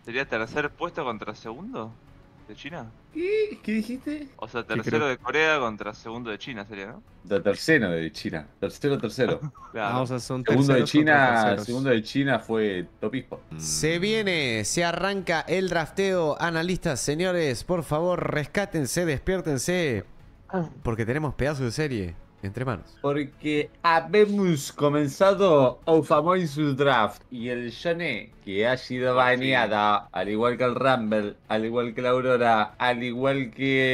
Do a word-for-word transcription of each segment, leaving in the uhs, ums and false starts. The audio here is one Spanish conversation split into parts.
¿Sería tercer puesto contra segundo de China? ¿Qué? ¿Qué dijiste? O sea, Sí, tercero creo. de Corea contra segundo de China sería, ¿no? De tercero de China. Tercero, tercero. Ah, o Claro. sea, son Segundo de terceros contra China, segundo terceros. de China fue Topispo. Se viene, se arranca el drafteo. Analistas, señores, por favor, rescátense, despiértense. Porque tenemos pedazos de serie entre manos. Porque habemos comenzado el famoso draft y el Johnny, que ha sido Por baneada, al igual que el Rumble, al igual que la Aurora, al igual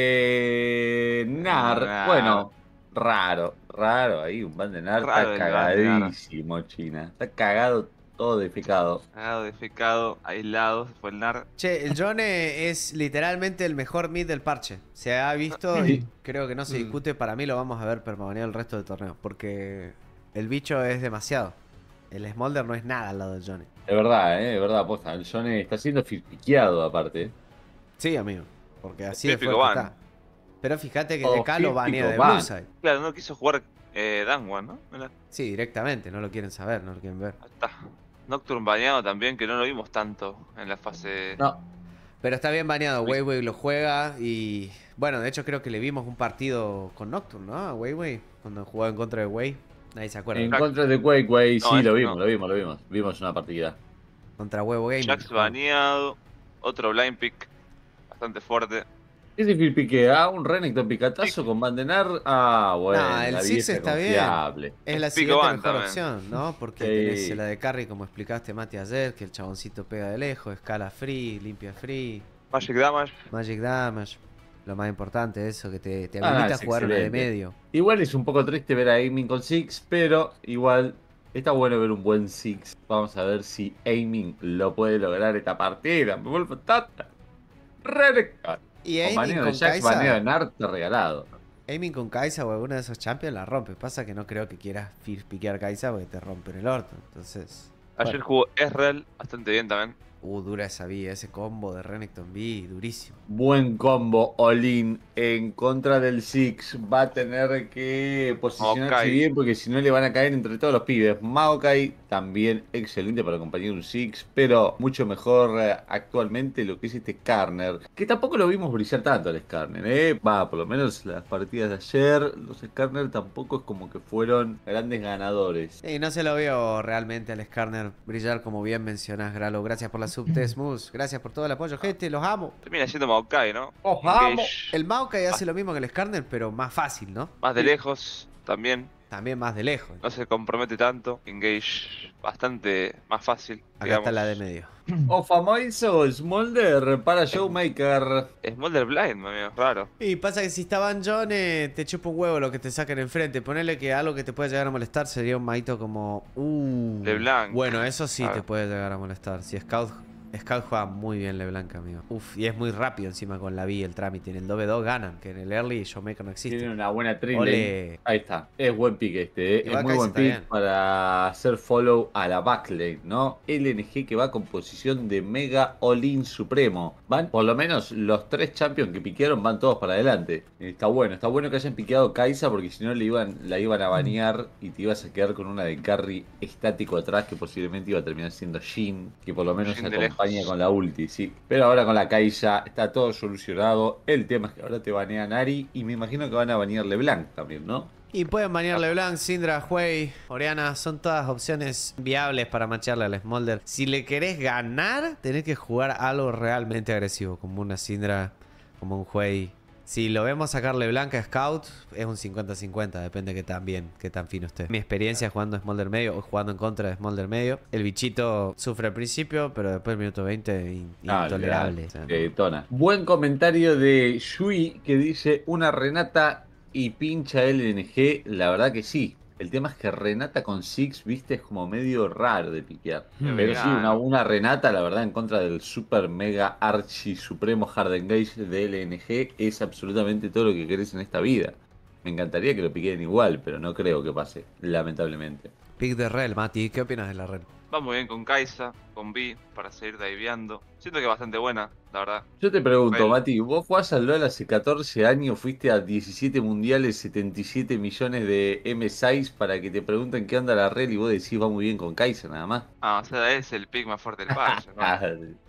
que Nar. Nar. Bueno, raro, raro ahí, un ban de Nar Raro está el ban de Nar. cagadísimo, China. Está cagado todo defecado. Cagado, defecado, aislado, fue el Nar. Che, el Yone es literalmente el mejor mid del parche. Se ha visto y creo que no se discute. Para mí lo vamos a ver permanecer el resto del torneo. Porque el bicho es demasiado. El Smolder no es nada al lado del Yone. Es verdad, eh, es verdad, posta. El Johnny está siendo piqueado aparte. Sí, amigo. Porque así de Típico fuerte ban. está. Pero fíjate que Oh, de K lo banea de típico ban. Bullseye. Claro, no quiso jugar eh, Danwan, ¿no? Mirá, Sí, directamente. No lo quieren saber, no lo quieren ver. ahí está. Nocturne bañado también, que no lo vimos tanto en la fase. No, Pero está bien baneado. Uy. Weiwei lo juega y... Bueno, de hecho creo que le vimos un partido con Nocturne, ¿no? A Weiwei. Cuando jugaba en contra de Wei. Nadie se acuerda. en contra de Quake, Way, No, sí, ese lo vimos, no. lo vimos, lo vimos. Vimos una partida. Contra Huevo Gaming. Jax baneado. Otro blind pick. Bastante fuerte. ¿Qué significa pique? ¿Ah? ¿Un Renekton picatazo con Bandenar? Ah, bueno, No, el la Six vieja está bien. confiable. Es la Pico siguiente Ban mejor también. opción, ¿no? Porque Sí. tenés la de carry, como explicaste, Mati, ayer, que el chaboncito pega de lejos, escala free, limpia free, Magic Damage. magic damage. Lo más importante, eso, que te, te Ah, habilita a es jugar una de excelente. medio. Igual es un poco triste ver a Aiming con Six, pero igual está bueno ver un buen Six. Vamos a ver si Aiming lo puede lograr esta partida. Me vuelvo tata. Renekton. Y Con Aiming baneo de con Jax, baneo de Kaisa, Nart regalado. Aiming con Kaisa o alguno de esos champions la rompe. Pasa que no creo que quieras first piquear Kaisa porque te rompen el orto. Entonces, Ayer Bueno. jugó Ezreal bastante bien también. uh, dura esa vía, ese combo de Renekton V, durísimo. Buen combo all-in en contra del Six. Va a tener que posicionarse Maokai. bien porque si no le van a caer entre todos los pibes. Maokai también excelente para acompañar un Six, pero mucho mejor eh, actualmente lo que es este Skarner. Que tampoco lo vimos brillar tanto al Skarner, ¿eh? Va, por lo menos las partidas de ayer, los Skarner tampoco es como que fueron grandes ganadores. Y no se lo veo realmente al Skarner brillar como bien mencionás, Gralo. Gracias por la subtest, Mus. Gracias por todo el apoyo, gente. Los amo. Termina siendo Maokai, ¿no? ¡Os amo! Engage El Maokai hace lo mismo que el Skarner, pero más fácil, ¿no? más de lejos también. También más de lejos. No se compromete tanto. Engage bastante más fácil. Acá digamos. está la de medio. O famoso Smolder para Showmaker. Smolder Blind, amigo. Raro. Y pasa que si está Van John, eh, te chupa un huevo lo que te saquen enfrente. Ponele que algo que te puede llegar a molestar sería un maito como... Uh, LeBlanc. Bueno, eso sí Ah. te puede llegar a molestar. Si Scout... Scout juega muy bien LeBlanc, amigo. Uf, y es muy rápido encima con la V, el trámite. En el dos dos ganan, que en el early Showmaker no existe. Tiene una buena trin Ole. lane. Ahí está. Es buen pick este, ¿eh? Igual Es muy Kai'Sa buen está pick bien. para hacer follow a la backlane, ¿no? L N G que va con posición de Mega All-In Supremo. Van, por lo menos, los tres champions que piquearon van todos para adelante. Está bueno, está bueno que hayan piqueado Kai'Sa porque si no le iban, la iban a banear y te ibas a quedar con una de carry estático atrás que posiblemente iba a terminar siendo Jhin, que por lo menos Jhin de acompaña lejos. con la ulti, sí. Pero ahora con la Kai'Sa está todo solucionado. El tema es que ahora te banean Ari y me imagino que van a banear LeBlanc también, ¿no? Y pueden banear LeBlanc, Syndra, Huey, Oriana. Son todas opciones viables para macharle al Smolder. Si le querés ganar, tenés que jugar algo realmente agresivo, como una Syndra, como un Huey. Si lo vemos sacar LeBlanc a Scout, es un cincuenta cincuenta, depende que tan bien, que tan fino esté. Mi experiencia jugando Smolder medio o jugando en contra de Smolder medio, el bichito sufre al principio, pero después del minuto veinte, in- Ah, intolerable. legal, O sea, que detona. Buen comentario de Shui que dice una Renata y pincha L N G. La verdad que sí. El tema es que Renata con Six, viste, es como medio raro de piquear. Hmm. Pero sí, una, Vegano. una Renata, la verdad, en contra del super mega archi supremo hard engage de L N G es absolutamente todo lo que querés en esta vida. Me encantaría que lo piqueen igual, pero no creo que pase, lamentablemente. Pick de Rel, Mati, ¿qué opinas de la Rel? Va muy bien con Kai'Sa, con Vi, para seguir diveando. Siento que es bastante buena, la verdad. Yo te pregunto, Bueno. Mati, vos jugás al LoL hace catorce años, fuiste a diecisiete mundiales, setenta y siete millones de M seis para que te pregunten qué onda la rel y vos decís va muy bien con Kai'Sa nada más. Ah, o sea, es el pick más fuerte del parche, ¿no?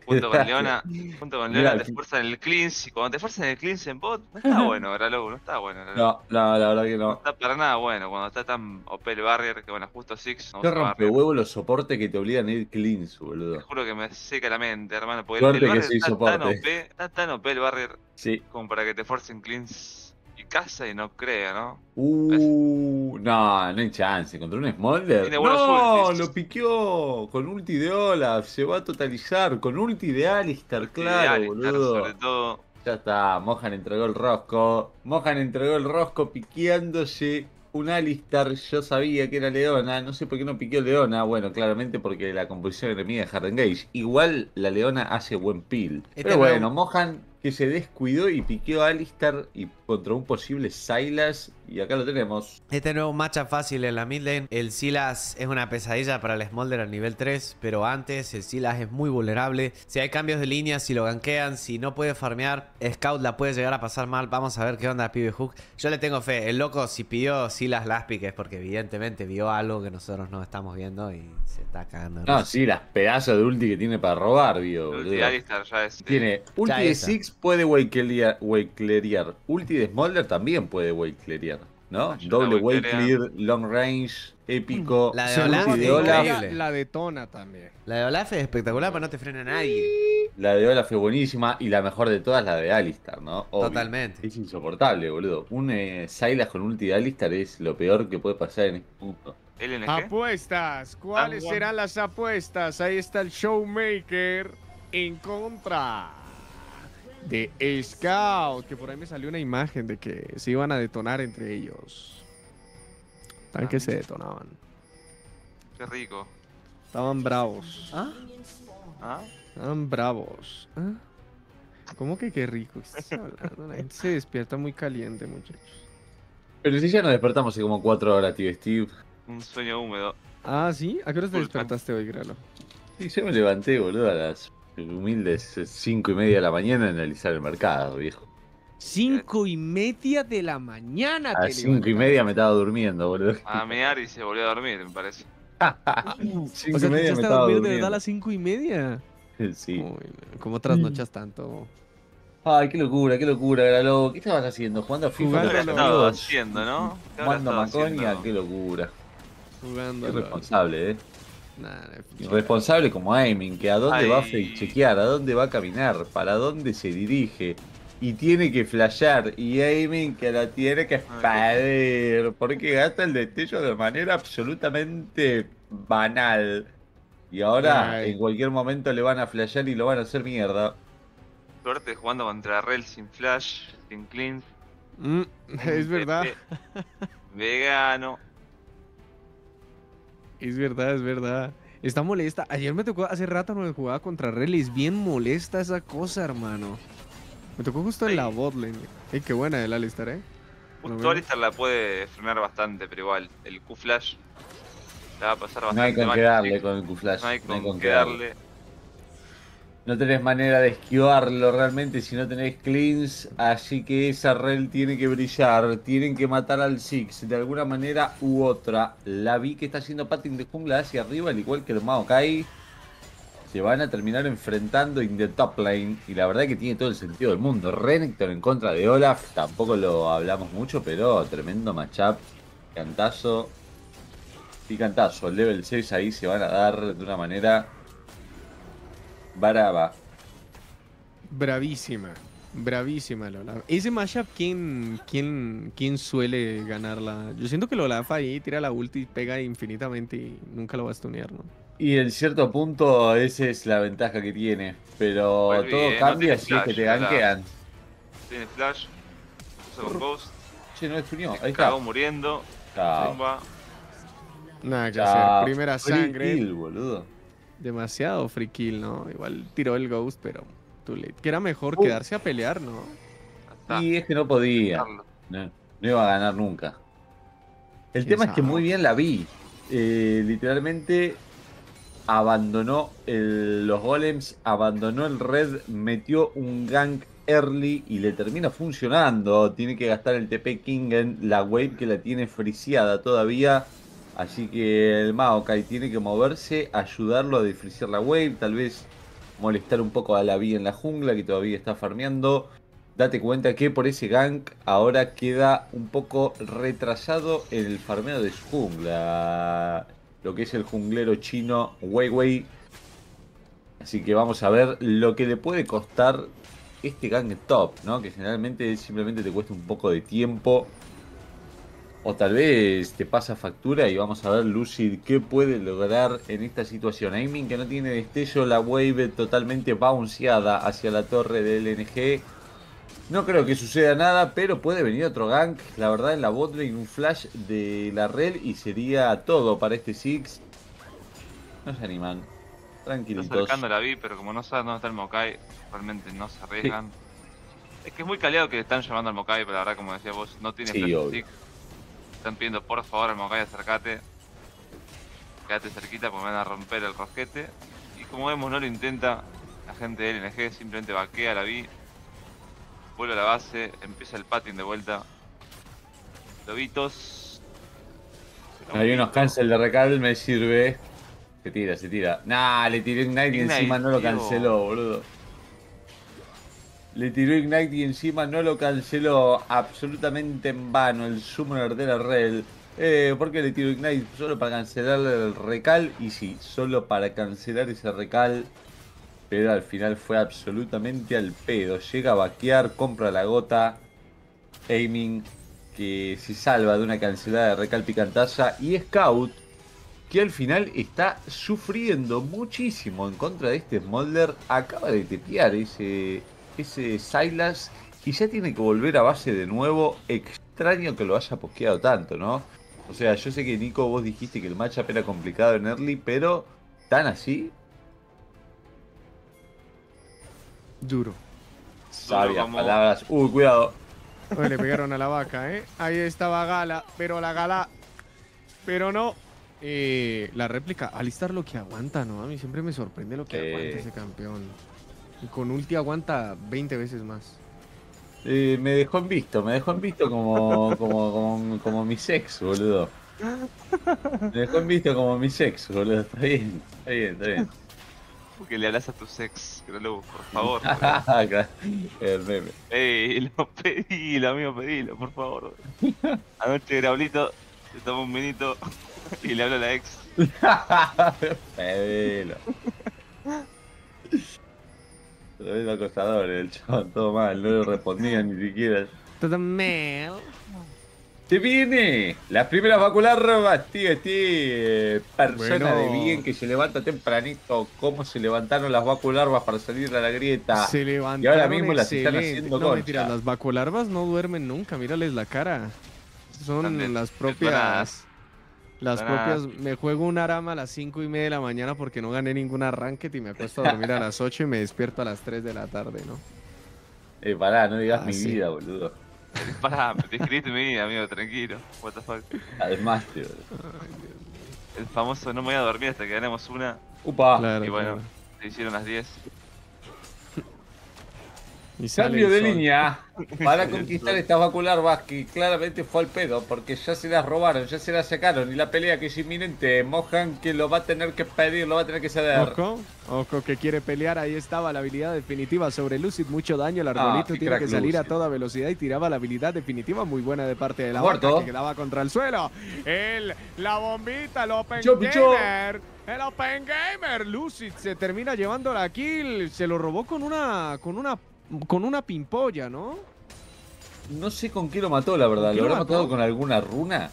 Junto con Leona, junto con Mirá, Leona te que- fuerzan el cleanse. Y cuando te fuerzan el cleanse en bot, no está bueno, Gralow, no está bueno. Gralow. No, no, la verdad que No no. está para nada bueno. Cuando está tan O P el barrier, que bueno, justo Six no Qué usa barrier. rompehuevo los soportes que te obligan a ir cleanse, Te boludo. juro que me seca la mente, hermano. Porque el, el Suerte que barrier soy está tan soporte. O P, está tan O P el barrier Sí. como para que te forcen cleanse y casa y no crea, ¿no? Uh, no, no hay chance. ¿Contra un Smolder? Tiene buenos No, ultis. lo piqueó. Con ulti de Olaf. Se va a totalizar. Con ulti de Alistar, Ulti de claro, Alistar, boludo. sobre todo. Ya está. Mohan entregó el rosco. Mohan entregó el rosco piqueándose un Alistar. Yo sabía que era Leona. No sé por qué no piqueó Leona. Bueno, claramente porque la composición enemiga es Hard Engage. Igual la Leona hace buen peel. Este Pero no es bueno, un- Mohan que se descuidó y piqueó a Alistar y contra un posible Sylas. Y acá lo tenemos. Este nuevo matchup fácil en la mid lane. El Sylas es una pesadilla para el Smolder al nivel tres, pero antes el Sylas es muy vulnerable. Si hay cambios de línea, si lo gankean, si no puede farmear, Scout la puede llegar a pasar mal. Vamos a ver qué onda pibe Hook. Yo le tengo fe. El loco, si pidió Sylas Laspic es porque evidentemente vio algo que nosotros no estamos viendo y se está cagando. de No, risa. sí, las pedazos de ulti que tiene para robar, vio, El ulti boludo. de Alistar ya es. Tiene ulti Ya de esa. Six, puede wakelear, wakelear. Ulti de Smolder también puede wakelear, ¿no? Ayuda Doble a wakelea. wakelear, long range, épico. La de Sí, Olaf ulti de es Olaf. increíble. La detona también. La de Olaf es espectacular, pero no te frena nadie. La de Olaf fue buenísima y la mejor de todas la de Alistar, ¿no? Obvio. Totalmente. Es insoportable, boludo. Un eh, Sylas con ulti de Alistar es lo peor que puede pasar en este punto. L N G. Apuestas. ¿Cuáles Agua. serán las apuestas? Ahí está el Showmaker en contra de Scout. Que por ahí me salió una imagen de que se iban a detonar entre ellos. Tan que se detonaban. Qué rico. Estaban bravos. ¿Ah? ¿Ah? Estaban bravos. ¿Ah? ¿Cómo que qué rico estás hablando? La gente se despierta muy caliente, muchachos. Pero si ya nos despertamos hace como cuatro horas, tío Steve. Un sueño húmedo. Ah, ¿sí? ¿A qué hora te Full despertaste hoy, Gralo? Y yo me levanté, boludo, a las humildes cinco y media de la mañana a analizar el mercado, viejo. Cinco y media de la mañana. A te las cinco y levantaste. media me estaba durmiendo, boludo. A mear y se volvió a dormir, me parece. Cinco O sea, y ¿te media me echaste a estaba dormir de durmiendo. verdad a las cinco y media? Sí. Uy, ¿cómo trasnochas tanto? Ay, qué locura, qué locura, Gralo. ¿Qué estabas haciendo? ¿Jugando a FIFA Jugando con ¿Qué a los lo- estaba amigos? haciendo, no? ¿Qué habrá Jugando a estado Maconia, haciendo? qué locura. Jugando. Qué a lo- responsable, eh. Nah, nah, Irresponsable como aiming, que a dónde va a Ay. fake chequear, a dónde va a caminar, para dónde se dirige. Y tiene que flashear. Y aiming que la tiene que perder. Porque gasta el destello de manera absolutamente banal. Y ahora Ay. en cualquier momento le van a flashear y lo van a hacer mierda. Suerte jugando contra Rel sin flash, sin clean. Mm, es verdad, Vegano. es verdad, es verdad. Está molesta. Ayer me tocó, hace rato no jugaba contra Relis. Bien molesta esa cosa, hermano. Me tocó justo en la Ay. botlane. Ey, qué buena el Alistar, eh. Por lo Justo menos. Alistar la puede frenar bastante, pero igual, el Q-Flash la va a pasar bastante No hay con mal, qué darle chicos. con el Q-Flash. No hay con qué darle. No tenés manera de esquivarlo realmente si no tenés cleans, así que esa rel tiene que brillar, tienen que matar al Six de alguna manera u otra. La vi que está haciendo patin de jungla hacia arriba, al igual que el Maokai. Se van a terminar enfrentando en the top lane y la verdad que tiene todo el sentido del mundo. Renekton en contra de Olaf, tampoco lo hablamos mucho, pero tremendo matchup. Cantazo. Y cantazo, el level seis ahí se van a dar de una manera brava. Bravísima. Bravísima Lola. Ese mashup, ¿quién, quién, quién suele ganarla? Yo siento que Lola ahí tira la ulti y pega infinitamente y nunca lo va a stunear, ¿no? Y en cierto punto esa es la ventaja que tiene, pero Vuelve, todo eh, no cambia tiene si es que flash, te ¿verdad? gankean. Tiene flash. Usa con Ghost. Che, no destruyó, ahí está. Cagó muriendo. Chao. Zumba. Nada que Chao. hacer. Primera Free sangre. kill, boludo. Demasiado free kill, ¿no? Igual tiró el Ghost, pero too late. Que era mejor Uh. quedarse a pelear, ¿no? Está. Y es que no podía, Carlos. no, no iba a ganar nunca. El ¿Quién tema es que sabe? muy bien la vi. Eh, literalmente abandonó el- los golems, abandonó el red, metió un gank early y le termina funcionando. Tiene que gastar el T P Kingen, la wave que la tiene friseada todavía. Así que el Maokai tiene que moverse, ayudarlo a defrisear la wave, tal vez molestar un poco a la Vi en la jungla, que todavía está farmeando. Date cuenta que por ese gank ahora queda un poco retrasado en el farmeo de su jungla. Lo que es el junglero chino Wei Wei. Así que vamos a ver lo que le puede costar este gank top, ¿no? Que generalmente simplemente te cuesta un poco de tiempo. O tal vez te pasa factura y vamos a ver Lucid qué puede lograr en esta situación. Aiming que no tiene destello, la wave totalmente bounceada hacia la torre del L N G. No creo que suceda nada, pero puede venir otro gank. La verdad, en la botlane un flash de la rel y sería todo para este Six. No se animan. Está Tranquilitos. acercando la Vi, pero como no saben dónde está el Mokai, realmente no se arriesgan. Sí. Es que es muy caleado que le están llamando al Mokai, pero la verdad, como decía vos, no tiene Sí, flash obvio. stick. Están pidiendo por favor al Mokai, acércate. Quédate cerquita porque me van a romper el rosquete. Y como vemos, no lo intenta. La gente de L N G simplemente vaquea a la Vi. Vuelve a la base, empieza el patting de vuelta. Lobitos. Hay unos cancel de recal, me sirve. Se tira, se tira. Nah, le tiró Ignite y Ignite, encima no lo tío. canceló, boludo. Le tiró Ignite y encima no lo canceló. Absolutamente en vano el summoner de la rel. Eh, ¿por qué le tiró Ignite? Solo para cancelar el recal. Y sí, solo para cancelar ese recal. Pero al final fue absolutamente al pedo. Llega a vaquear, compra la gota. Aiming que se salva de una cancelada de recal picantaza. Y Scout, que al final está sufriendo muchísimo en contra de este Smolder. Acaba de tepear ese, ese Sylas y ya tiene que volver a base de nuevo. Extraño que lo haya pokeado tanto, ¿no? O sea, yo sé que Nico, vos dijiste que el matchup era complicado en early, pero ¿tan así? Duro. Sabias como- palabras. Uy, cuidado. Oye, le pegaron a la vaca, ¿eh? Ahí estaba Gala, pero la Gala... Pero no. Eh, la réplica, Alistar lo que aguanta, ¿no? A mí siempre me sorprende lo que Eh. aguanta ese campeón. Y con ulti aguanta veinte veces más. Eh, me dejó en visto, me dejó en visto como, como, como, como mi sex, boludo. Me dejó en visto como mi sex, boludo. Está bien, está bien, está bien. Porque le hablas a tu sex, Grolu, por favor. Acá, el meme. Pedilo, pedilo, amigo, pedilo, por favor. Anoche Graulito se tomó un vinito y le habló a la ex. Pedilo. Tremendo acosador el chabón, todo mal, no le respondía ni siquiera. Todo mal. ¡Se viene! Las primeras vacularvas, tío, este persona Bueno. de bien que se levanta tempranito. ¿Cómo se levantaron las vacularvas para salir a la grieta? Se levantaron Y ahora mismo las están excelente. haciendo No, concha. mentira, las vacularvas no duermen nunca, mírales la cara. Son Están de- las detonadas. propias... Las Detonadas. propias... Me juego un arama a las cinco y media de la mañana porque no gané ningún ranked y me acuesto a dormir a las ocho y me despierto a las tres de la tarde, ¿no? Eh, pará, no digas Ah, mi sí. vida, boludo. Pará, te escribiste mi vida, amigo, tranquilo. What the fuck. Además, tío. El famoso no me voy a dormir hasta que ganemos una. Upa. Claro, Y bueno, claro. se hicieron las diez. Y sale Cambio el de sol. línea para conquistar estas vacularvas que claramente fue al pedo porque ya se las robaron, ya se las sacaron y la pelea que es inminente. Mohan que lo va a tener que pedir, lo va a tener que ceder. Ojo, ojo que quiere pelear, ahí estaba la habilidad definitiva sobre Lucid, mucho daño, el arbolito qué tiene crack que salir a Lucid. toda velocidad y tiraba la habilidad definitiva muy buena de parte de la Muerto. vaca que quedaba contra el suelo. El, la bombita, el Open Pichó, pichó. Gamer, el Open Gamer, Lucid se termina llevando la kill, se lo robó con una, con una, con una pimpolla, ¿no? No sé con qué lo mató, la verdad. ¿Con qué ¿Lo lo habrá mató? matado con alguna runa?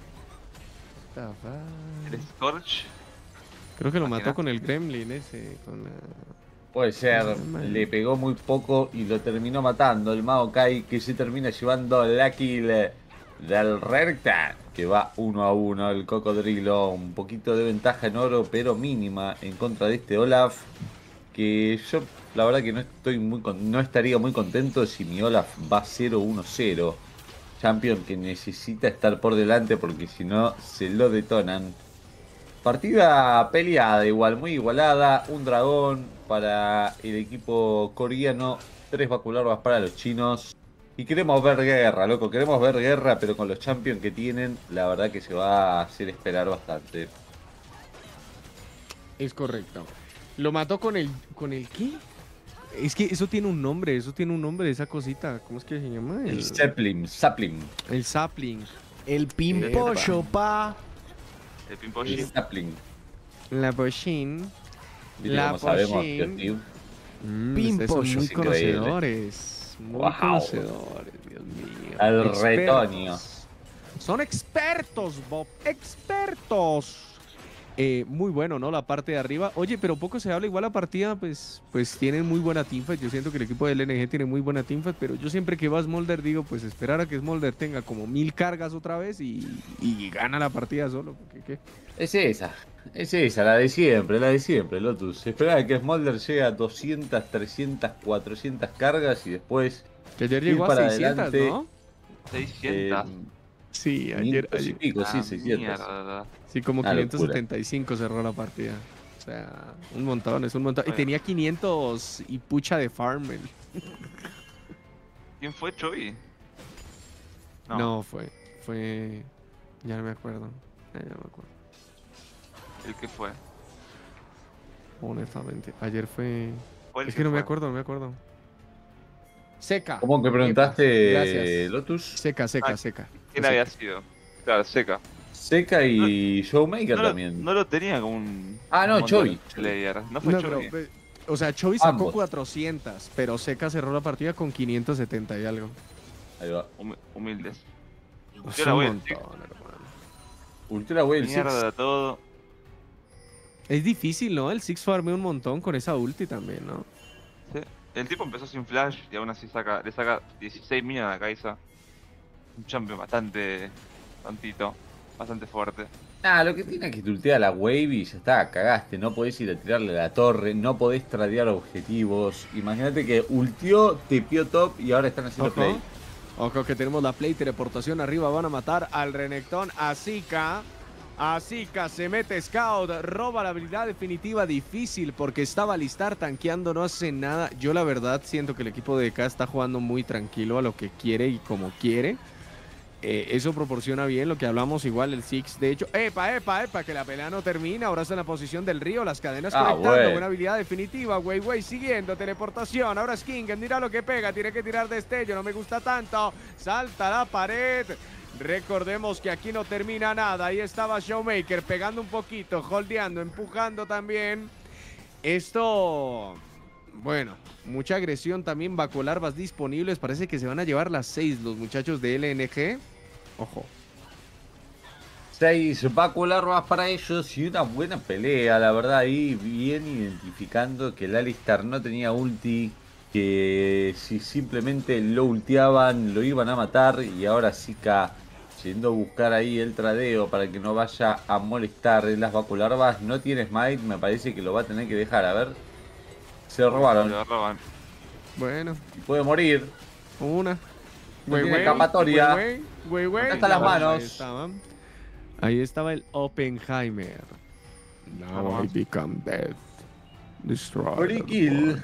El Scorch. Creo que lo Imagina. mató con el Gremlin ese, con la... Puede ser, Man. le pegó muy poco y lo terminó matando el Maokai que se termina llevando la kill del Recta, que va uno a uno el cocodrilo, un poquito de ventaja en oro pero mínima en contra de este Olaf, que yo la verdad que no estoy muy con- no estaría muy contento si mi Olaf va cero uno cero. Champion que necesita estar por delante porque si no se lo detonan. Partida peleada igual, muy igualada, un dragón para el equipo coreano, tres vacularvas para los chinos. Y queremos ver guerra, loco, queremos ver guerra, pero con los champions que tienen, la verdad que se va a hacer esperar bastante. Es correcto. Lo mató con el... ¿Con el qué? Es que eso tiene un nombre, eso tiene un nombre, esa cosita. ¿Cómo es que se llama? El sapling, sapling. El sapling. El pimpollo, pa. El Pimpo El G. sapling. La Poshin. Viste La cómo sabemos, Poshin. tío, tío. Mm, Pimpo, ustedes son eso muy es increíble. conocedores. Muy Wow. conocedores, Dios mío. Al Expertos. retoño. Son expertos, Bob. Expertos. Eh, muy bueno, ¿no? La parte de arriba. Oye, pero poco se habla. Igual la partida, pues, pues tienen muy buena teamfight. Yo siento que el equipo de L N G tiene muy buena teamfight, pero yo siempre que va a Smolder digo, pues esperar a que Smolder tenga como mil cargas otra vez y, y gana la partida solo. Porque, ¿qué? Es esa, es esa, la de siempre, la de siempre, Lotus. Esperaba que Smolder llegue a doscientas, trescientas, cuatrocientas cargas y después Que ayer ir llegó a para seiscientos, adelante. ¿no? eh, seiscientos. Sí, ayer, quinientos y ayer- pico, sí, Ah, seiscientos. mierda. sí, como Una quinientos locura. setenta y cinco cerró la partida. O sea, un montón, es un montón. Y Bueno. tenía quinientos y pucha de farm. el- ¿Quién fue Chovy? No. fue, fue, ya no me acuerdo. Ya no me acuerdo. ¿El que fue? Honestamente, ayer fue... ¿Fue el Es que no me fue? acuerdo, no me acuerdo. Seca. ¿Cómo que Epa, preguntaste, gracias. Lotus? Seca, seca, Ah, seca. ¿Quién Fue había seca. sido? Claro, Seca. Seca y Showmaker No lo, también. no lo tenía como un. Ah, no, un Chovy. Player. No fue No, pero, Chovy. pues, o sea, Chovy sacó Ambos. cuatrocientos, pero Seca cerró la partida con quinientos setenta y algo. Ahí va. Humi- humildes. Es Yo la un voy a montón, decir. hermano. Ultra Whale Six. Mierda todo. Es difícil, ¿no? El Six farmeó un montón con esa ulti también, ¿no? Sí. El tipo empezó sin flash y aún así saca, le saca dieciséis minions a la Kai'Sa. Un champion bastante. Tantito. Bastante fuerte. Ah, lo que tiene es que tultea la wave y ya está, cagaste. No podés ir a tirarle a la torre, no podés tradear objetivos. Imagínate que ultió, tepió top y ahora están haciendo Ojo. play. Ojo que tenemos la play teleportación arriba. Van a matar al Renekton. A Zika. A Zika se mete Scout. Roba la habilidad definitiva. Difícil porque estaba Alistar tanqueando. No hace nada. Yo la verdad siento que el equipo de K está jugando muy tranquilo a lo que quiere y como quiere. Eh, eso proporciona bien lo que hablamos igual el Six. De hecho, epa, epa, epa, que la pelea no termina. Ahora está en la posición del río, las cadenas Ah, conectando. bueno. Buena habilidad definitiva. Wey, wey, siguiendo. Teleportación. Ahora es King. Mira lo que pega. Tiene que tirar destello. No me gusta tanto. Salta la pared. Recordemos que aquí no termina nada. Ahí estaba Showmaker pegando un poquito, holdeando, empujando también. Esto... Bueno, mucha agresión también, Bacolarvas disponibles. Parece que se van a llevar las seis los muchachos de L N G. Ojo. Seis Bacularvas para ellos y una buena pelea, la verdad, ahí bien identificando que el Alistar no tenía ulti, que si simplemente lo ulteaban lo iban a matar y ahora Zika yendo a buscar ahí el tradeo para que no vaya a molestar en las Bacularvas. No tiene smite, me parece que lo va a tener que dejar, a ver. Se robaron Lo roban. Bueno, y puede morir. una. No tiene escapatoria. Güey, güey, güey. Acá están las manos. Ahí estaba. Ahí estaba el Oppenheimer. Now Ajá. I become death. Destroy. Free kill.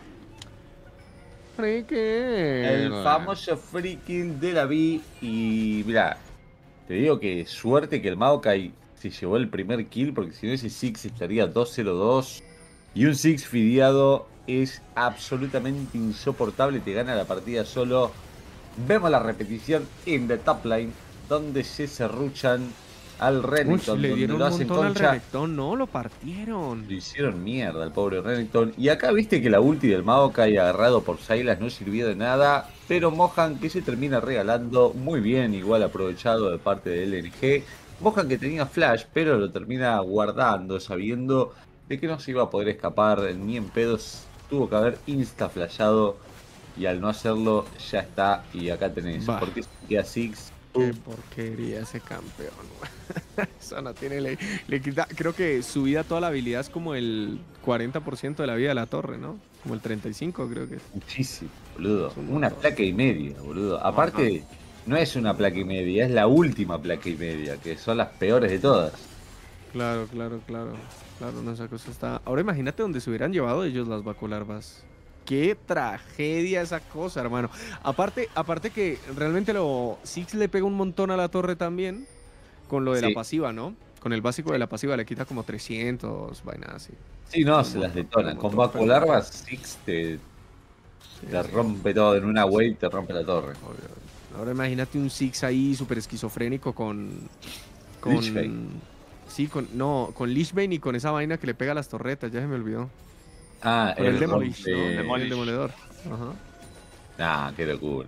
Free kill. El famoso free kill de la V. Y mira, te digo que suerte que el Maokai se llevó el primer kill, porque si no ese Six estaría dos cero dos. Y un Six fideado es absolutamente insoportable, te gana la partida solo. Vemos la repetición en the top line, donde se serruchan al Uy, Renekton, le donde dieron lo un hacen montón al concha. Renekton, no, lo partieron. Lo hicieron mierda al pobre Renekton. Y acá viste que la ulti del Maokai agarrado por Sylas no sirvió de nada. Pero Mohan que se termina regalando muy bien, igual aprovechado de parte de L N G. Mohan que tenía flash, pero lo termina guardando, sabiendo de que no se iba a poder escapar ni en pedos. Tuvo que haber insta flashado. Y al no hacerlo, ya está. Y acá tenés. Bah. Porque se queda Six. Qué porquería ese campeón. Eso no tiene le, le quita, creo que su vida, toda la habilidad es como el cuarenta por ciento de la vida de la torre, ¿no? Como el treinta y cinco creo que es. Muchísimo, boludo. Es un Una montón. placa y media, boludo. Aparte, no es una placa y media, es la última placa y media, que son las peores de todas. Claro, claro, claro. Claro, no, esa cosa está. Ahora imagínate donde se hubieran llevado ellos las Bacolarvas. Qué tragedia esa cosa, hermano. Aparte, aparte que realmente lo Six le pega un montón a la torre también con lo de Sí. la pasiva, ¿no? Con el básico de la pasiva le quita como trescientos, vainas así. Sí, no, se las detonan. Con Baku Larva, Six te, te rompe todo. En una wave te rompe la torre. Obvio. Ahora imagínate un Six ahí súper esquizofrénico con... con Lich-Bane. Sí, con, no, con Lich-Bane y con esa vaina que le pega a las torretas, ya se me olvidó. Ah, Con el, el Demolish, ¿no? rompe- Demolish. El demoledor. Ajá. Ah, qué locura.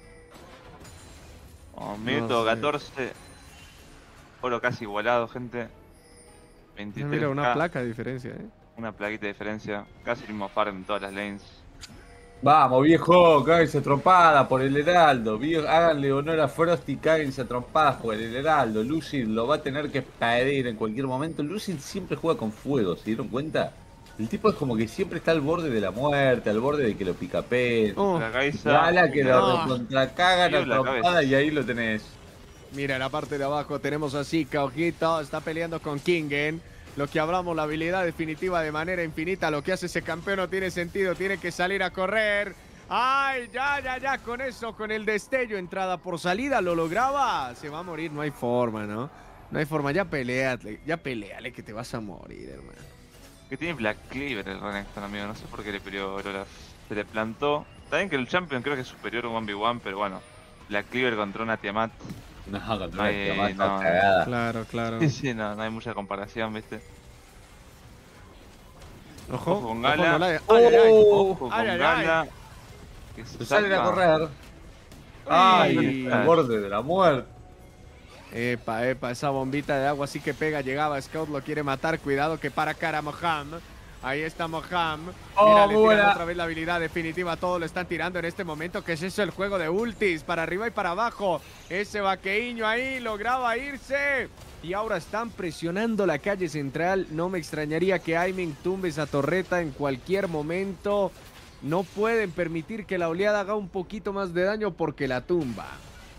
Oh, minuto sé. catorce. Oro casi igualado, gente. Ah, veintitrés. mira, una placa de diferencia, ¿eh? Una plaquita de diferencia. Casi el mismo farm en todas las lanes. Vamos, viejo, cáguense a trompadas por el Heraldo. Viejo, háganle honor a Frosty y cáguense a trompadas por el Heraldo. Lucid lo va a tener que pedir en cualquier momento. Lucid siempre juega con fuego, ¿se dieron cuenta? El tipo es como que siempre está al borde de la muerte, al borde de que lo picapeen. Oh, La cabeza. Gala que no. lo contracagan Tío, a la trompada cabeza. y ahí lo tenés. mira, en la parte de abajo tenemos a Zika, ojito, está peleando con Kingen. Lo que hablamos, la habilidad definitiva de manera infinita. Lo que hace ese campeón no tiene sentido, tiene que salir a correr. ¡Ay, ya, ya, ya! Con eso, con el destello, entrada por salida, lo lograba. Se va a morir, no hay forma, ¿no? No hay forma, ya peleale, ya peleale que te vas a morir, hermano. Que tiene Black Cleaver el Renekton, amigo. No sé por qué le peleó Olaf. Se le plantó. Está bien que el Champion creo que es superior a un uno ve uno, pero bueno. Black Cleaver contra una Tiamat. No, contra Ay, una Tiamat no. está cagada. Claro, claro. Sí, sí, no, no hay mucha comparación, ¿viste? Ojo, Ojo con ojo, Gala. no la- ay, ay, ay. Oh, Ojo con Ay, ay, ay. Gala. Que se se salen a salva. correr. Ay, Uy. al borde de la muerte. Epa, epa, esa bombita de agua sí que pega, llegaba, Scout lo quiere matar, cuidado que para cara Moham. Ahí está Moham. Oh, Mira, le muy tiran buena. otra vez la habilidad definitiva, todo lo están tirando en este momento. ¿Qué es eso? El juego de ultis, para arriba y para abajo. Ese vaqueíño ahí lograba irse. Y ahora están presionando la calle central. No me extrañaría que Aimen tumbe esa torreta en cualquier momento. No pueden permitir que la oleada haga un poquito más de daño porque la tumba.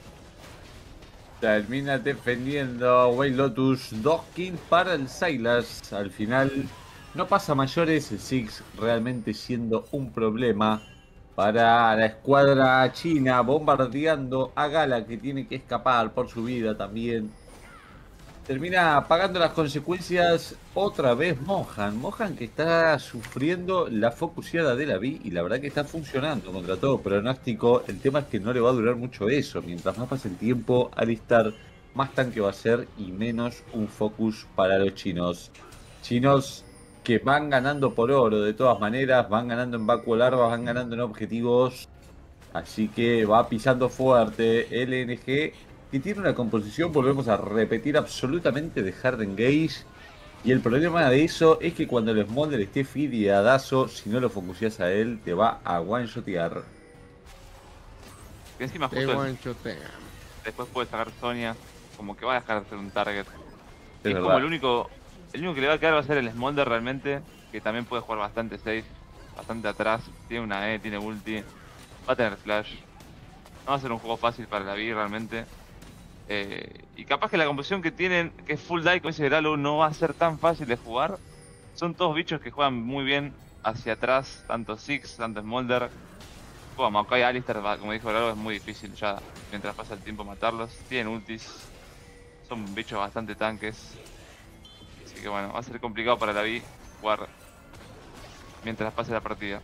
Termina defendiendo White Lotus. Dos kills para el Sylas. Al final no pasa mayores. El Six realmente siendo un problema para la escuadra china. Bombardeando a Gala, que tiene que escapar por su vida también. Termina pagando las consecuencias otra vez Mohan. Mohan que está sufriendo la focuseada de la Vi y la verdad que está funcionando contra todo pronóstico. El tema es que no le va a durar mucho eso. Mientras más pase el tiempo, Alistar más tanque va a ser y menos un focus para los chinos. Chinos que van ganando por oro de todas maneras, van ganando en Baku Larva, van ganando en objetivos. Así que va pisando fuerte L N G. Que tiene una composición, volvemos a repetir, absolutamente de hard engage. Y el problema de eso es que cuando el Smolder esté fideadazo, si no lo focuseas a él, te va a one-shotear. Que encima Te justo el- guanchotea. después puede sacar Sonia. Como que va a dejar de ser un target. Es Es como verdad. el único. El único que le va a quedar va a ser el Smolder realmente. Que también puede jugar bastante safe. Bastante atrás. Tiene una E, tiene ulti. Va a tener flash. No va a ser un juego fácil para la V realmente. Eh, y capaz que la composición que tienen, que es full die, como dice Gralo, no va a ser tan fácil de jugar. Son todos bichos que juegan muy bien hacia atrás, tanto Six, tanto Smolder. Bueno, Maokai y Alistar, va- como dijo Gralo, es muy difícil ya mientras pasa el tiempo matarlos. Tienen ultis, son bichos bastante tanques. Así que bueno, va a ser complicado para la V jugar mientras pase la partida.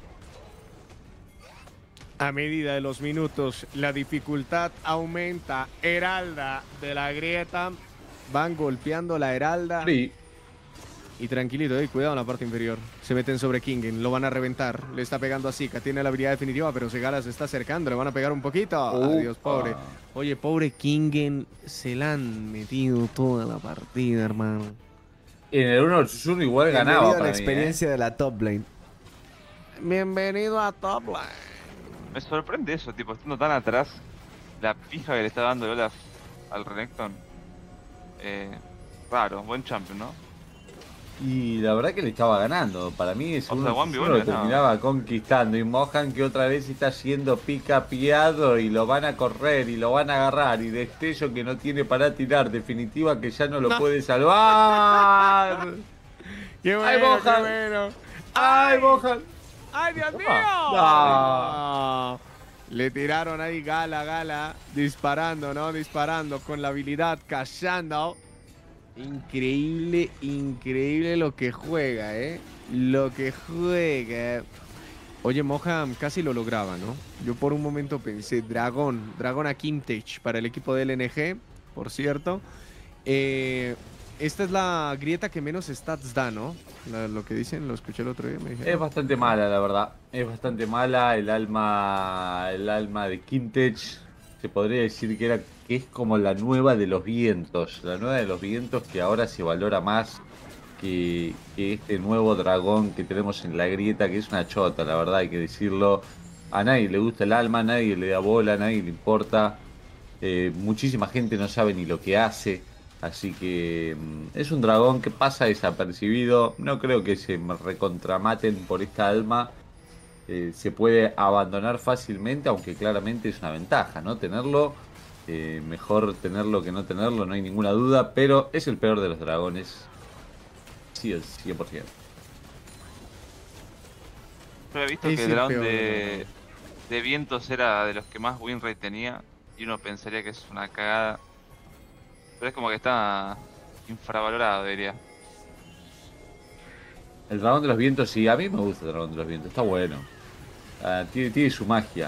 A medida de los minutos, la dificultad aumenta. Heralda de la grieta. Van golpeando la Heralda. Sí. Y tranquilito, eh, cuidado en la parte inferior. Se meten sobre Kingen, lo van a reventar. Le está pegando a Zika, tiene la habilidad definitiva, pero Segala se está acercando, le van a pegar un poquito. Adiós, Upa. pobre. Oye, pobre Kingen, se la han metido toda la partida, hermano. En el uno versus uno igual ganaba Bienvenido a para la mí, experiencia de la top lane. Bienvenido a Top Line. Me sorprende eso, tipo, estando tan atrás, la pija que le está dando Olaf al Renekton. Eh, raro, buen champion, ¿no? ¿eh? Y la verdad que le estaba ganando. Para mí ese O sea, uno one v versus uno uno lo ganaba. terminaba conquistando. Y Mohan que otra vez está siendo picapiado y lo van a correr y lo van a agarrar. Y Destello que no tiene para tirar. Definitiva que ya no lo No. puede salvar. ¡Qué bueno, ¡Ay, qué Mohan! bueno! ¡Ay, Mohan! ¡Ay, Dios mío! No. Le tiraron ahí Gala, Gala, disparando, ¿no? Disparando con la habilidad, cazando. Increíble, increíble lo que juega, ¿eh? Lo que juega. Oye, Moham casi lo lograba, ¿no? Yo por un momento pensé, Dragón, Dragón a Kimtech para el equipo de L N G, por cierto. Eh, esta es la grieta que menos stats da, ¿no? La- lo que dicen, lo escuché el otro día, me dijeron. Es bastante mala, la verdad. Es bastante mala. El alma, el alma de Kimtech se podría decir que era que es como la nueva de los vientos. La nueva de los vientos que ahora se valora más que, que este nuevo dragón que tenemos en la grieta, que es una chota, la verdad, hay que decirlo. A nadie le gusta el alma, a nadie le da bola, a nadie le importa. Eh, muchísima gente no sabe ni lo que hace. Así que mm, es un dragón que pasa desapercibido. No creo que se me recontramaten por esta alma. Eh, se puede abandonar fácilmente, aunque claramente es una ventaja, ¿no? Tenerlo. Eh, mejor tenerlo que no tenerlo, no hay ninguna duda. Pero es el peor de los dragones. Sí, es cien por ciento. Yo había visto Es que el el dragón peor, de, de vientos era de los que más win rate tenía. Y uno pensaría que es una cagada. Pero es como que está infravalorado, diría. El dragón de los vientos, sí, a mí me gusta el dragón de los vientos, está bueno. Ah, tiene, tiene su magia.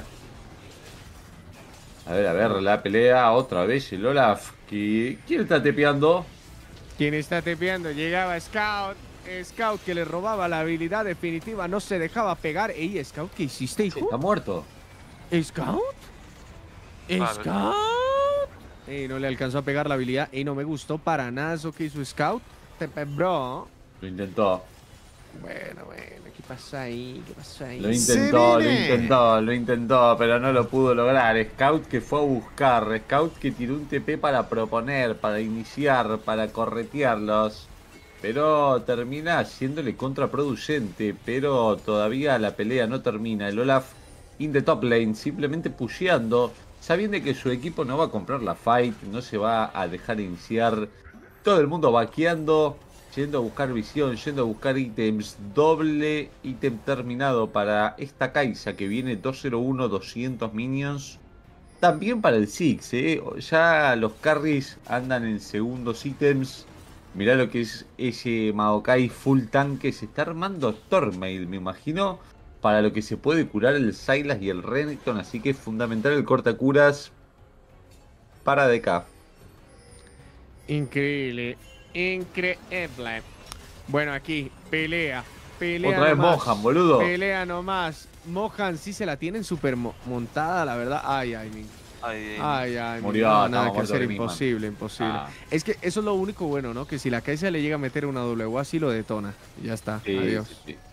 A ver, a ver, la pelea otra vez el Olaf. Que... ¿Quién está tepeando? ¿Quién está tepeando? Llegaba Scout. Scout que le robaba la habilidad definitiva, no se dejaba pegar. Ey, Scout, ¿qué hiciste, hijo? Está muerto. ¿Scout? Vale. ¿Scout? Ey, no le alcanzó a pegar la habilidad. Ey, no me gustó para nada eso que hizo Scout. Tepe, bro. Lo intentó. Bueno, bueno, ¿qué pasa ahí? ¿Qué pasa ahí? Lo intentó, lo viene. intentó, lo intentó, pero no lo pudo lograr. Scout que fue a buscar, Scout que tiró un T P para proponer, para iniciar, para corretearlos. Pero termina siéndole contraproducente, pero todavía la pelea no termina. El Olaf in the top lane, simplemente pusheando, sabiendo que su equipo no va a comprar la fight, no se va a dejar iniciar. Todo el mundo vaqueando, yendo a buscar visión, yendo a buscar ítems. Doble ítem terminado para esta Kaisa que viene dos cero uno, doscientos minions. También para el Six, ¿eh? Ya los carries andan en segundos ítems. Mirá lo que es ese Maokai full tanque. Se está armando Stormmail, me imagino, para lo que se puede curar el Sylas y el Renekton. Así que es fundamental el cortacuras para D K. Increíble, increíble. Bueno, aquí, pelea, pelea Otra vez nomás. Mohan, boludo. Pelea nomás. Mohan sí se la tienen súper mo- montada, la verdad. Ay, ay, mi. Ay, Ay, ay, mi. Murió, No, estaba nada que muerto hacer, de misma. imposible, imposible. Ah. Es que eso es lo único bueno, ¿no? Que si la Kaisa le llega a meter una W así lo detona. Y ya está, Sí, adiós. sí, sí.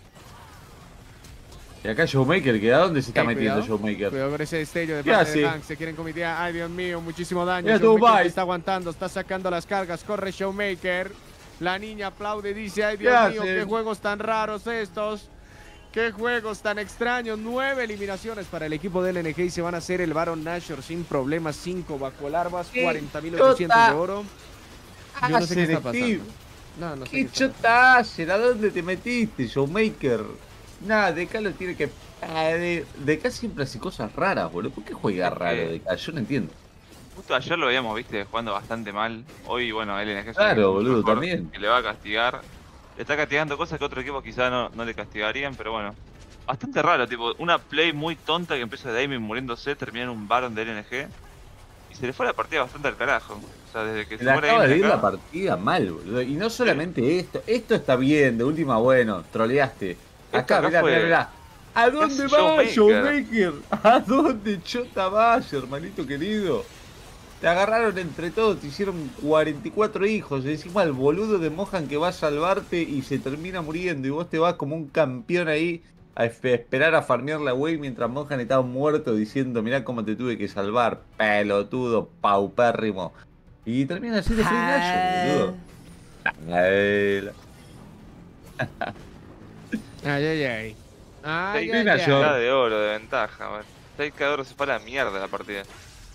Y acá Showmaker, ¿que a dónde se está Ey, metiendo cuidado. Showmaker? Cuidado con ese destello de ¿Qué parte de hace? Hank. Se quieren cometer. Ay, Dios mío, muchísimo daño. Mira tu Showmaker bye. que está aguantando, está sacando las cargas. Corre Showmaker. La niña aplaude, dice, ay ¿Qué Dios mío, hacen? qué juegos tan raros estos. Qué juegos tan extraños. Nueve eliminaciones para el equipo del L N G y se van a hacer el Baron Nashor sin problemas. Cinco bacolarvas, ¡Qué cuarenta mil ochocientos de chota oro. Yo no sé qué hacen, está Steve? pasando. No, no sé ¿Qué qué está pasando. chota hacen? ¿A dónde te metiste, Showmaker? Nada, D K lo tiene que... Ah, de- D K siempre hace cosas raras, boludo. ¿Por qué juega Es que- raro D K? Yo no entiendo. Justo ayer lo veíamos, viste, jugando bastante mal. Hoy, bueno, L N G es un Claro, equipo boludo, mejor también. que le va a castigar. Le está castigando cosas que otro equipo quizá no, no le castigarían, pero bueno. Bastante raro, tipo, una play muy tonta que empieza Damien muriéndose, termina en un Baron de L N G. Y se le fue la partida bastante al carajo. O sea, desde que se Le muere acaba de ir Damien la acá, partida mal, boludo. Y no solamente esto. Esto está bien, de última, bueno, troleaste. Acá, acá mirá, fue- mirá, mirá. ¿A dónde es va, Showmaker. Showmaker? ¿A dónde chota vas, hermanito querido? Te agarraron entre todos, te hicieron cuarenta y cuatro hijos. Encima el boludo de Mohan que va a salvarte y se termina muriendo. Y vos te vas como un campeón ahí a espe- esperar a farmear la wave mientras Mohan estaba muerto diciendo, mirá cómo te tuve que salvar, pelotudo, paupérrimo. Y termina así de free Nashor, boludo. Ay, la- Ay, ay, ay. Ay, seis ay, Nashor. K ay. de oro de ventaja, man. seis K de oro se fue a la mierda la partida.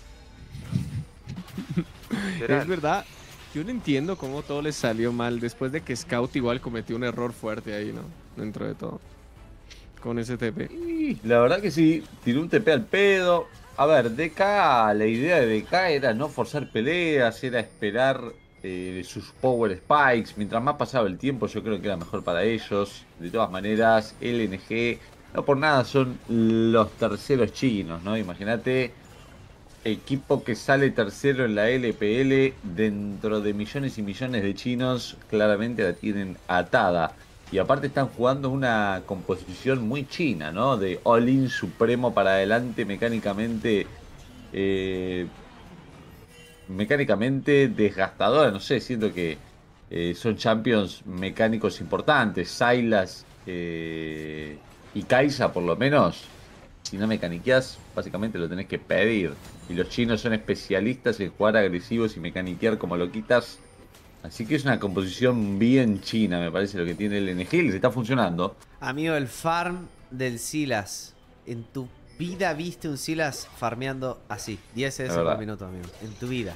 Literal. Es verdad. Yo no entiendo cómo todo les salió mal después de que Scout igual cometió un error fuerte ahí, ¿no? Dentro de todo. Con ese T P. Y la verdad que sí, tiró un T P al pedo. A ver, D K, la idea de D K era no forzar peleas, era esperar eh, sus Power Spikes. Mientras más pasaba el tiempo, yo creo que era mejor para ellos. De todas maneras, L N G, no por nada, son los terceros chinos, ¿no? Imagínate, equipo que sale tercero en la L P L, dentro de millones y millones de chinos, claramente la tienen atada. Y aparte están jugando una composición muy china, ¿no? De all-in supremo para adelante, mecánicamente... Eh, mecánicamente desgastadora, no sé, siento que eh, son champions mecánicos importantes. Sylas eh, y Kaisa, por lo menos, si no mecaniqueas, básicamente lo tenés que pedir. Y los chinos son especialistas en jugar agresivos y mecaniquear como loquitas. Así que es una composición bien china, me parece, lo que tiene el N G y les está funcionando. Amigo, el farm del Sylas. En tu vida viste un Sylas farmeando así. diez C S por minuto, amigo. En tu vida.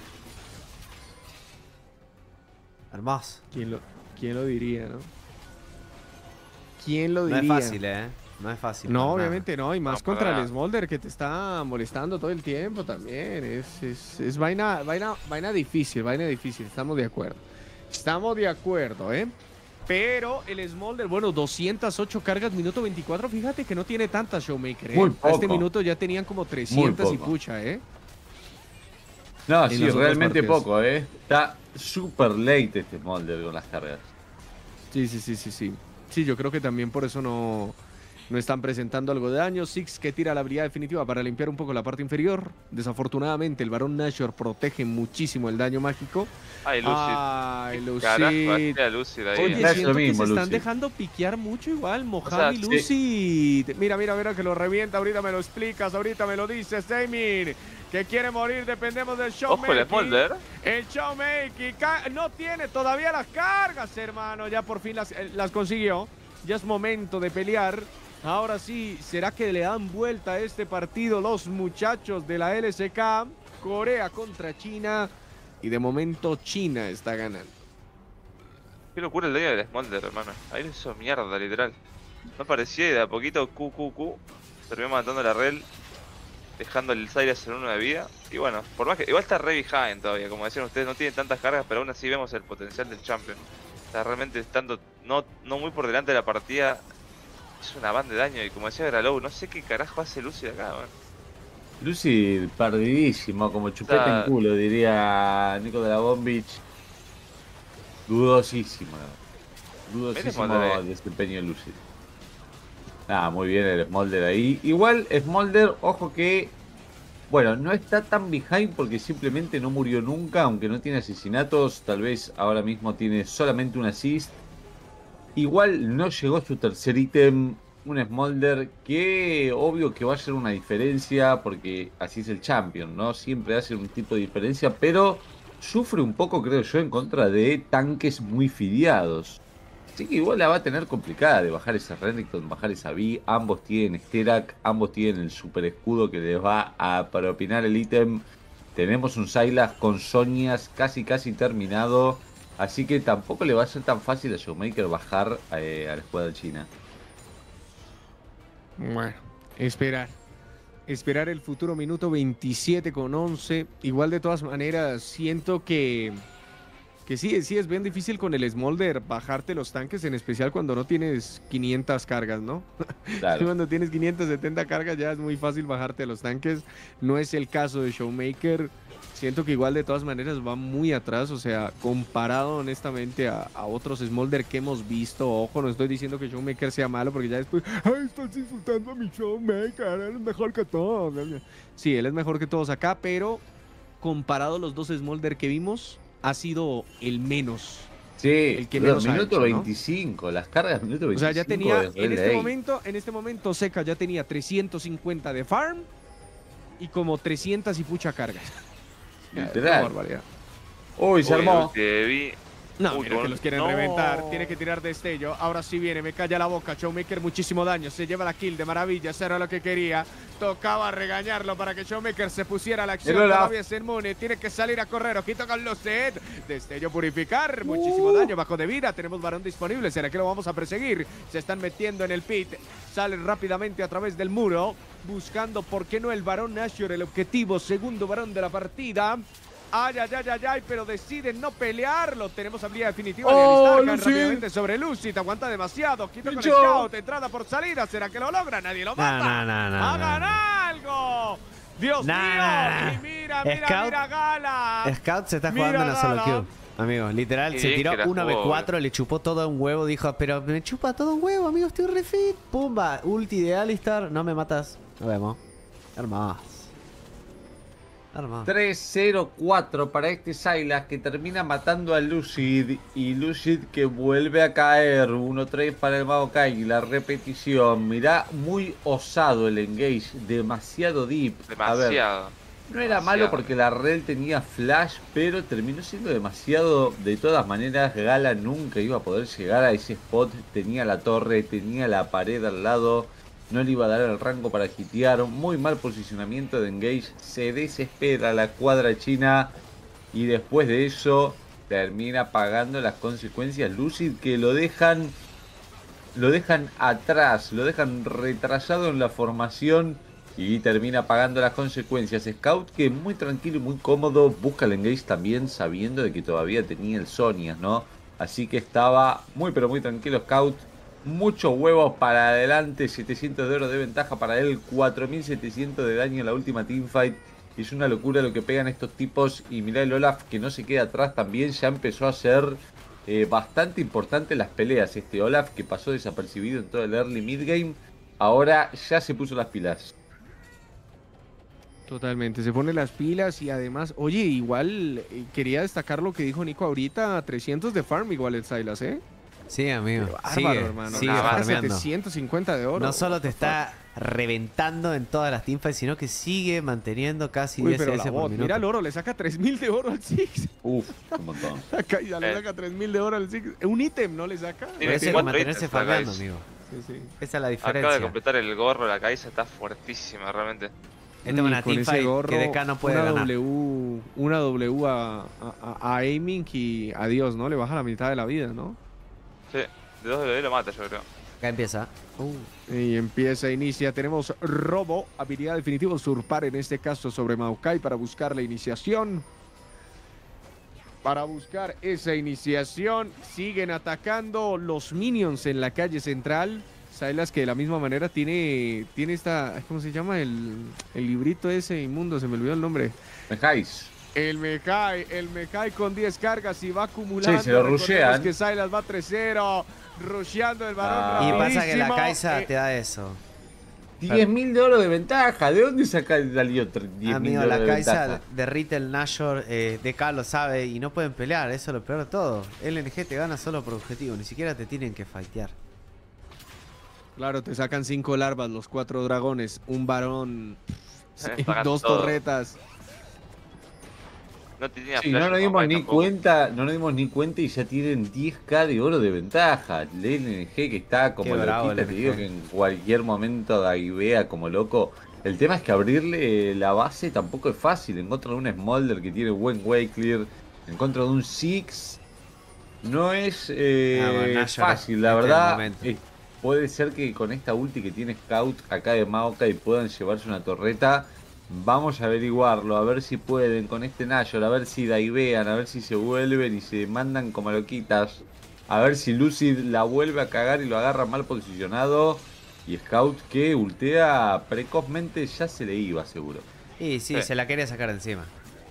Hermoso. ¿Quién lo, quién lo diría, no? ¿Quién lo No diría? es fácil, ¿eh? No es fácil. No, para obviamente no. Y más No, contra para el Smolder que te está molestando todo el tiempo también. Es, es, es vaina, vaina, vaina difícil, vaina difícil. Estamos de acuerdo. Estamos de acuerdo, ¿eh? Pero el Smolder, bueno, doscientas ocho cargas, minuto veinticuatro. Fíjate que no tiene tantas, Showmaker, ¿eh? Muy A este poco. minuto ya tenían como trescientas y poco. pucha, ¿eh? No, En sí, las otras realmente partidas. poco, ¿eh? Está super late este Smolder con las cargas. Sí, sí, sí, sí, sí. Sí, yo creo que también por eso no, no están presentando algo de daño. Six que tira la habilidad definitiva para limpiar un poco la parte inferior. Desafortunadamente, el varón Nashor protege muchísimo el daño mágico. Ay, Lucid. Ay, ¿Qué carajo Lucid. hacía Lucid ahí? Oye, Es lo siento mismo, que se están Lucid. dejando piquear mucho igual, Mojave O sea, y sí. Lucid. Mira, mira, mira que lo revienta. Ahorita me lo explicas, ahorita me lo dices, Damir. Que quiere morir, dependemos del show. Ojo el Smolder. El Showmaker ca- no tiene todavía las cargas, hermano. Ya por fin las, eh, las consiguió. Ya es momento de pelear. Ahora sí, ¿será que le dan vuelta a este partido los muchachos de la L S K? Corea contra China. Y de momento China está ganando. Qué locura el daño del Smolder, hermano. Ahí lo hizo mierda, literal. No parecía y de a poquito Q Q Q terminó matando la Rel, dejando el Sylas en uno de vida. Y bueno, por más que igual está re behind todavía, como decían ustedes, no tiene tantas cargas, pero aún así vemos el potencial del champion. Está realmente estando no, no muy por delante de la partida. Es una banda de daño y como decía Gralow, no sé qué carajo hace Lucy acá, man. Lucy perdidísimo, como chupete Está- en culo, diría Nico de la Bombich. Dudosísimo. Dudosísimo Smolder, eh. desempeño de Lucy. Ah, muy bien el Smolder ahí. Igual Smolder, ojo que... Bueno, no está tan behind porque simplemente no murió nunca, aunque no tiene asesinatos. Tal vez ahora mismo tiene solamente un assist. Igual no llegó su tercer ítem, un Smolder, que obvio que va a ser una diferencia porque así es el champion, ¿no? Siempre hace un tipo de diferencia, pero sufre un poco, creo yo, en contra de tanques muy fideados. Así que igual la va a tener complicada de bajar ese Renekton, bajar esa V. Ambos tienen Sterak, ambos tienen el super escudo que les va a propinar el ítem. Tenemos un Sylas con Sonias casi casi terminado. Así que tampoco le va a ser tan fácil a Showmaker bajar eh, a la escuadra china. Bueno, esperar. Esperar el futuro minuto veintisiete con once. Igual de todas maneras, siento que... Que sí, sí es bien difícil con el Smolder bajarte los tanques, en especial cuando no tienes quinientas cargas, ¿no? Claro. Cuando tienes quinientas setenta cargas ya es muy fácil bajarte los tanques. No es el caso de Showmaker. Siento que igual de todas maneras va muy atrás, o sea, comparado honestamente a, a otros Smolder que hemos visto. Ojo, no estoy diciendo que Showmaker sea malo porque ya después, ay, estás insultando a mi Showmaker, él es mejor que todos. Sí, él es mejor que todos acá, pero comparado a los dos Smolder que vimos, ha sido el menos. Sí, El que pero menos ha minuto hecho, ¿no? veinticinco, las cargas minuto veinticinco. O sea, ya tenía, de en Red este Lane. momento, en este momento Seca ya tenía trescientos cincuenta de farm y como trescientas y pucha cargas. Literal. Qué barbaridad. Uy, se Uy, armó. Lucid de V. No, Uy, mira que bueno. los quieren No. reventar. Tiene que tirar destello. Ahora sí viene, me calla la boca. Showmaker muchísimo daño. Se lleva la kill de maravilla. Eso era lo que quería. Tocaba regañarlo para que Showmaker se pusiera a la acción. El Olaf. Todavía es inmune. Tiene que salir a correr. Ojito con los set. Destello purificar. Muchísimo daño. Bajo de vida. Tenemos varón disponible. ¿Será que lo vamos a perseguir? Se están metiendo en el pit. Salen rápidamente a través del muro. Buscando, ¿por qué no el varón Nashor? El objetivo. Segundo varón de la partida. Ay, ay, ay, ay, ay, pero deciden no pelearlo. Tenemos habilidad definitiva Oh, de Alistarkan Lucid. rápidamente sobre Lucid. Aguanta demasiado. Quito con Pincho. Scout. Entrada por salida. ¿Será que lo logra? Nadie lo mata. No, no, no, no, ¡Hagan no. algo! ¡Dios Nah, mío! nah, nah. Y mira, mira, Scout- mira, Gala. Scout se está Mira, jugando en la solo Gala. queue. Amigos, literal, Sí, se tiró que la una jugó, ve cuatro, le chupó todo un huevo, dijo, pero me chupa todo un huevo, amigo, estoy refit. Pumba, ulti de Alistar, no me matas. Nos vemos. Hermoso. Hermoso. tres cero cuatro para este Sylas que termina matando a Lucid y Lucid que vuelve a caer. uno tres para el Maokai. La repetición. Mirá, muy osado el engage. Demasiado deep. A ver, Demasiado. no era demasiado. malo porque la red tenía flash, pero terminó siendo demasiado. De todas maneras, Gala nunca iba a poder llegar a ese spot. Tenía la torre, tenía la pared al lado. No le iba a dar el rango para hitear. Muy mal posicionamiento de engage. Se desespera la cuadra china. Y después de eso termina pagando las consecuencias. Lucid que lo dejan. Lo dejan atrás. Lo dejan retrasado en la formación. Y termina pagando las consecuencias. Scout que muy tranquilo y muy cómodo. Busca el engage también sabiendo de que todavía tenía el Sonias, ¿no? Así que estaba muy pero muy tranquilo Scout. Muchos huevos para adelante, setecientos de oro de ventaja para él, cuatro mil setecientos de daño en la última teamfight. Es una locura lo que pegan estos tipos. Y mirá el Olaf que no se queda atrás también, ya empezó a ser eh, bastante importante las peleas. Este Olaf que pasó desapercibido en todo el early mid game, ahora ya se puso las pilas. Totalmente, se pone las pilas y además, oye, igual eh, quería destacar lo que dijo Nico ahorita, trescientos de farm igual el Sylas, ¿eh? Sí, amigo. Qué bárbaro, Sigue, hermano. sigue Una base farmeando. setecientos cincuenta de oro. No solo te What the está reventando en todas las teamfights, sino que sigue manteniendo casi fuck. Uy, diez pero C la S por bot, minuto. mira el oro, le saca tres mil de oro al Six. Uf, un montón. Acá ya le Eh. saca tres mil de oro al Six. Un ítem, ¿no le saca? Por Tiene eso hay que cuatro mantenerse ítems la farmeando, Kai'Sa. amigo. Sí, sí. Esa es la Acaba de diferencia. completar el gorro, la Kai'Sa está fuertísima realmente. Esta es una Y con ese teamfight gorro, que D K no puede una ganar. W, una W a, a, a aiming y adiós, ¿no? Le baja la mitad de la vida, ¿no? Sí, de dos de lo mata yo creo. Acá empieza. Y empieza, inicia. Tenemos robo, habilidad definitiva, usurpar en este caso sobre Maokai para buscar la iniciación. Para buscar esa iniciación, siguen atacando los minions en la calle central. Sylas que de la misma manera tiene, tiene esta, ¿cómo se llama? El, el librito ese inmundo, se me olvidó el nombre. Dejáis. El Mekai, el Mekai con diez cargas y va acumulando. Sí, se lo Recordemos rushean. que Sylas va tres cero, rusheando el balón Ah. Y pasa que la rapidísimo. Kai'Sa Eh, te da eso. diez mil de oro de ventaja. ¿De dónde saca el Dalío diez mil Amigo, de oro la de Kai'Sa ventaja? derrite el Nashor, eh, D K lo sabe y no pueden pelear, eso es lo peor de todo. L N G te gana solo por objetivo, ni siquiera te tienen que fightear. Claro, te sacan cinco larvas, los cuatro dragones, un varón, Pagan dos todo. torretas. No tenía Sí, flash no nos dimos Maokai ni tampoco. cuenta, no nos dimos ni cuenta y ya tienen diez k de oro de ventaja. El L N G que está como Qué bravo loquita, el te L N G. digo que en cualquier momento Daivea como loco. El tema es que abrirle la base tampoco es fácil. En contra de un Smolder que tiene buen way clear, en contra de un Six, no es eh, Ah, bueno, Nashor fácil, la este es el verdad. momento. eh, puede ser que con esta ulti que tiene Scout acá de Maokai puedan llevarse una torreta. Vamos a averiguarlo, a ver si pueden con este Nashor, a ver si daivean, a ver si se vuelven y se mandan como loquitas. A ver si Lucid la vuelve a cagar y lo agarra mal posicionado. Y Scout que ultea precozmente ya se le iba seguro. Y sí, Sí. se la quería sacar de encima.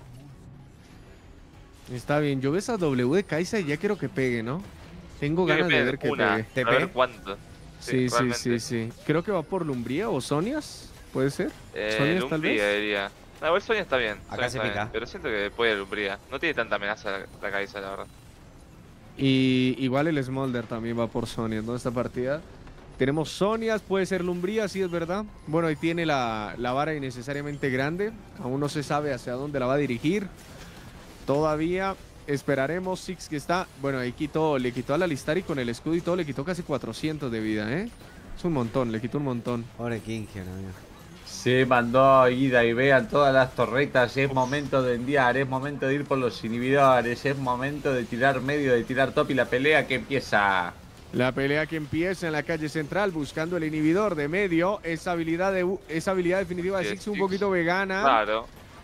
Está bien, yo veo esa W de Kai'Sa y ya quiero que pegue, ¿no? Tengo Tiene ganas de pegar ver que una, pegue. ¿Te a ver pegue? cuánto. Sí, sí, sí, realmente. sí. Creo que va por Lumbría o Sonias, ¿puede ser? Eh, Sonias tal Lumbría vez. diría. No, igual Sonia está bien. Acá Sonia se está pica. bien, pero siento que puede ir Lumbría. No tiene tanta amenaza la, la Kai'Sa, la verdad. Y igual el Smolder también va por Sonias, ¿no? Esta partida. Tenemos Sonias, puede ser Lumbría, sí es verdad. Bueno, ahí tiene la, la vara innecesariamente grande. Aún no se sabe hacia dónde la va a dirigir. Todavía esperaremos. Six que está... Bueno, ahí quitó, le quitó a la Listari con el escudo y todo. Le quitó casi cuatrocientos de vida, ¿eh? Es un montón, le quitó un montón. Pobre Kingion, amigo. Se mandó ida y vean todas las torretas. Es momento de enviar, es momento de ir por los inhibidores. Es momento de tirar medio, de tirar top y la pelea que empieza. La pelea que empieza en la calle central buscando el inhibidor de medio. Esa habilidad, de, esa habilidad definitiva de Sí, Six un Six. poquito vegana. Claro.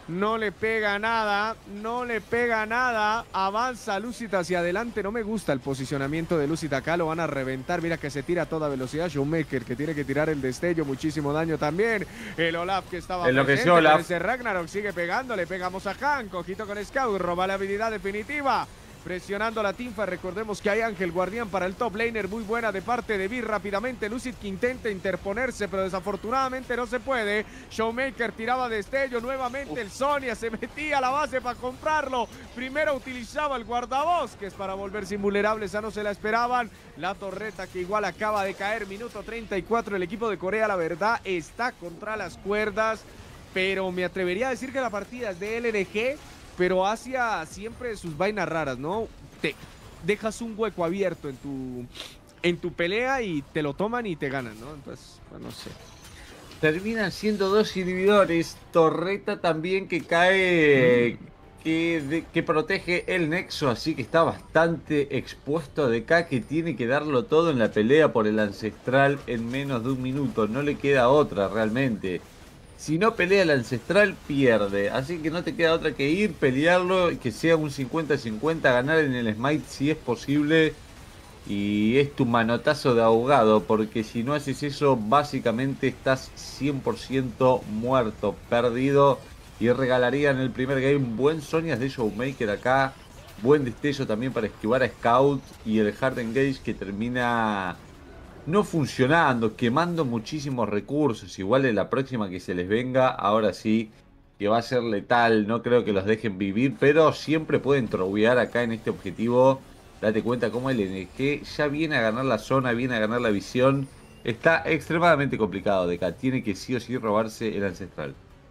No le pega nada, no le pega nada. Avanza Lucid hacia adelante. No me gusta el posicionamiento de Lucid acá. Lo van a reventar. Mira que se tira a toda velocidad. Showmaker que tiene que tirar el destello. Muchísimo daño también. El Olaf que estaba Enloqueció presente. Olaf. Ese Ragnarok sigue pegando. Le pegamos a Hank. Ojito con Scout. Roba la habilidad definitiva. Presionando la Teamfight, recordemos que hay Ángel Guardián para el top laner, muy buena de parte de Bir rápidamente, Lucid que intenta interponerse, pero desafortunadamente no se puede. Showmaker tiraba destello, nuevamente Uf. el Sonia se metía a la base para comprarlo, primero utilizaba el guardabosques para volverse invulnerables, esa no se la esperaban. La torreta que igual acaba de caer, minuto treinta y cuatro, el equipo de Corea la verdad está contra las cuerdas, pero me atrevería a decir que la partida es de L N G, pero Asia siempre sus vainas raras, ¿no? Te dejas un hueco abierto en tu, en tu pelea y te lo toman y te ganan, ¿no? Entonces, bueno, no sé. Terminan siendo dos inhibidores. Torreta también que cae, mm. que, de, que protege el nexo, así que está bastante expuesto de acá, que tiene que darlo todo en la pelea por el ancestral en menos de un minuto. No le queda otra realmente. Si no pelea el ancestral, pierde. Así que no te queda otra que ir, pelearlo, y que sea un cincuenta cincuenta, ganar en el smite si es posible. Y es tu manotazo de ahogado, porque si no haces eso, básicamente estás cien por ciento muerto, perdido. Y regalarían el primer game buen Sonias de Showmaker acá. Buen destello también para esquivar a Scout. Y el Hard Engage que termina no funcionando, quemando muchísimos recursos. Igual en la próxima que se les venga, ahora sí, que va a ser letal. No creo que los dejen vivir, pero siempre pueden trovear acá en este objetivo. Date cuenta cómo el N G ya viene a ganar la zona, viene a ganar la visión. Está extremadamente complicado de acá. Tiene que sí o sí robarse el ancestral.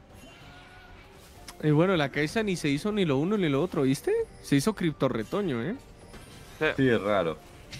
Y bueno, la Kaisa ni se hizo ni lo uno ni lo otro, ¿viste? Se hizo cripto retoño, ¿eh? Sí, es raro.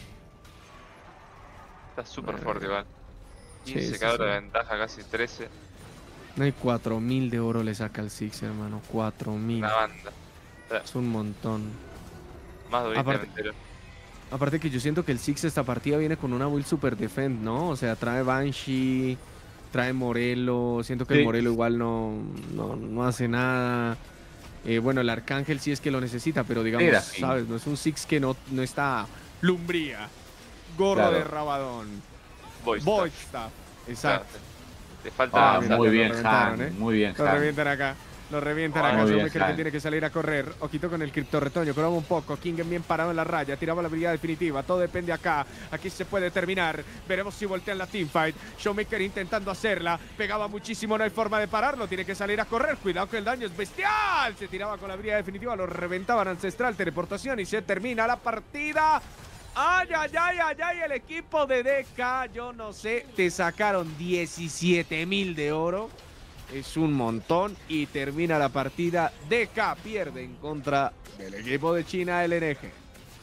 Está súper fuerte igual. quince Sí, sí, cada sí. de ventaja, casi trece. No hay cuatro mil de oro le saca el Six, hermano. cuatro mil. Una banda. Es un montón. Más de veinte Aparte- entero. Aparte que yo siento que el Six esta partida viene con una build super defend, ¿no? O sea, trae Banshee, trae Morelo. Siento que Sí. el Morelo igual no, no, no hace nada. Eh, bueno, el Arcángel sí es que lo necesita, pero digamos, Era fin. ¿sabes? No es un Six que no, no está Lumbría, Gorro Claro. de Rabadón, Voice Void Staff. Staff. Claro, Exacto. te- Te falta. Ah, mira, muy lo bien, reventaron, Han. ¿eh? Muy bien, Lo Han. revientan acá. Lo revientan Ah, acá. muy bien, Showmaker que Han. tiene que salir a correr. Ojito con el cripto retoño. Croba un poco. Kingen bien parado en la raya. Tiraba la habilidad definitiva. Todo depende acá. Aquí se puede terminar. Veremos si voltean la teamfight. Showmaker intentando hacerla. Pegaba muchísimo. No hay forma de pararlo. Tiene que salir a correr. Cuidado que el daño es bestial. Se tiraba con la habilidad definitiva. Lo reventaban ancestral. Teleportación. Y se termina la partida. Ay, ay, ay, ay, ay. El equipo de D K. Yo no sé. Te sacaron diecisiete mil de oro. Es un montón y termina la partida. D K pierde en contra del equipo de China L N G.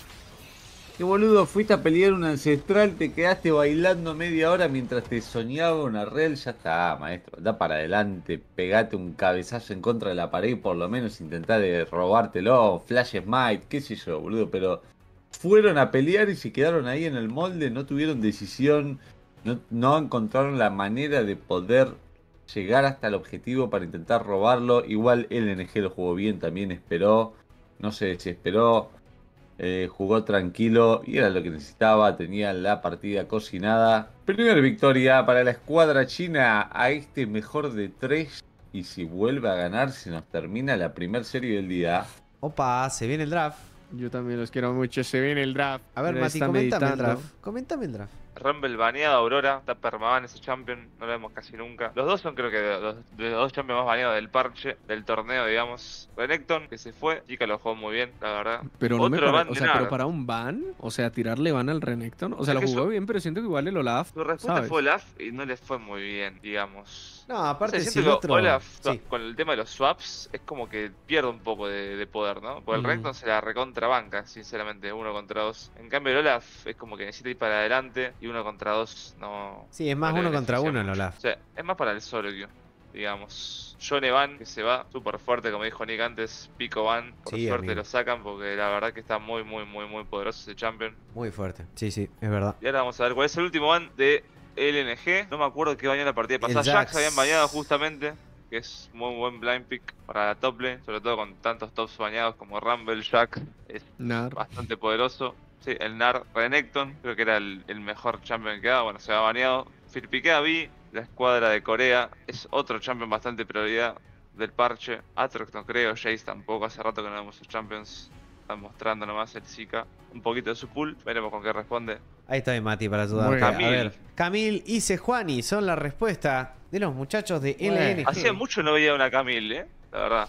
Qué boludo, fuiste a pelear un ancestral, te quedaste bailando media hora mientras te soñaba una rel. Ya está, maestro, da para adelante, pegate un cabezazo en contra de la pared y por lo menos intentá de robártelo, flash smite, qué sé yo, boludo, pero fueron a pelear y se quedaron ahí en el molde, no tuvieron decisión, no, no encontraron la manera de poder llegar hasta el objetivo para intentar robarlo. Igual el L N G lo jugó bien, también esperó, no se desesperó. Eh, jugó tranquilo y era lo que necesitaba, tenía la partida cocinada. Primera victoria para la escuadra china a este mejor de tres. Y si vuelve a ganar, se nos termina la primera serie del día. Opa, se viene el draft. Yo también los quiero mucho. Se viene el draft. A ver, Mira, Mati, está coméntame el meditando. draft. Coméntame el draft. Rumble baneado, Aurora, está permaban ese champion, no lo vemos casi nunca. Los dos son creo que de los, de los dos champions más baneados del parche, del torneo, digamos. Renekton, que se fue, Chica lo jugó muy bien, la verdad. Pero no me Otro pare- ban o de sea, nada. pero para un ban, o sea, tirarle ban al Renekton. O sea, Es lo que jugó su- bien, pero siento que igual el Olaf. Su respuesta ¿sabes? fue Olaf y no le fue muy bien, digamos. No, aparte O sea, si siento el que otro... Olaf, Sí. con el tema de los swaps, es como que pierde un poco de, de poder, ¿no? Porque el Mm. Renekton se la recontrabanca, sinceramente, uno contra dos. En cambio, el Olaf es como que necesita ir para adelante y uno contra dos no. Sí, es más no le uno contra beneficia uno el mucho. Olaf. O sea, es más para el solo, digamos. John Evan, que se va, súper fuerte, como dijo Nick antes, Pico Van, por Sí, suerte amigo. lo sacan, porque la verdad que está muy, muy, muy, muy poderoso ese champion. Muy fuerte. Sí, sí, es verdad. Y ahora vamos a ver cuál es el último ban de L N G. No me acuerdo qué bañó la partida pasada. Jax. Jax habían bañado justamente, que es muy buen blind pick para la top lane, sobre todo con tantos tops bañados como Rumble, Jack, es Nar. bastante poderoso. Sí, el Nar Renekton, creo que era el, el mejor champion que quedaba, bueno, se ha baneado. Firpiquea Vi, la escuadra de Corea, es otro champion bastante prioridad del parche. Atrox no creo, Jace tampoco, hace rato que no vemos sus champions. Están mostrando nomás el Zika un poquito de su pool, veremos con qué responde. Ahí estoy, Mati, para ayudarte. Bueno. A Camil. ver, Camil y Sejuani son la respuesta de los muchachos de Bueno. L N G. Hacía mucho no veía una Camille, eh, la verdad.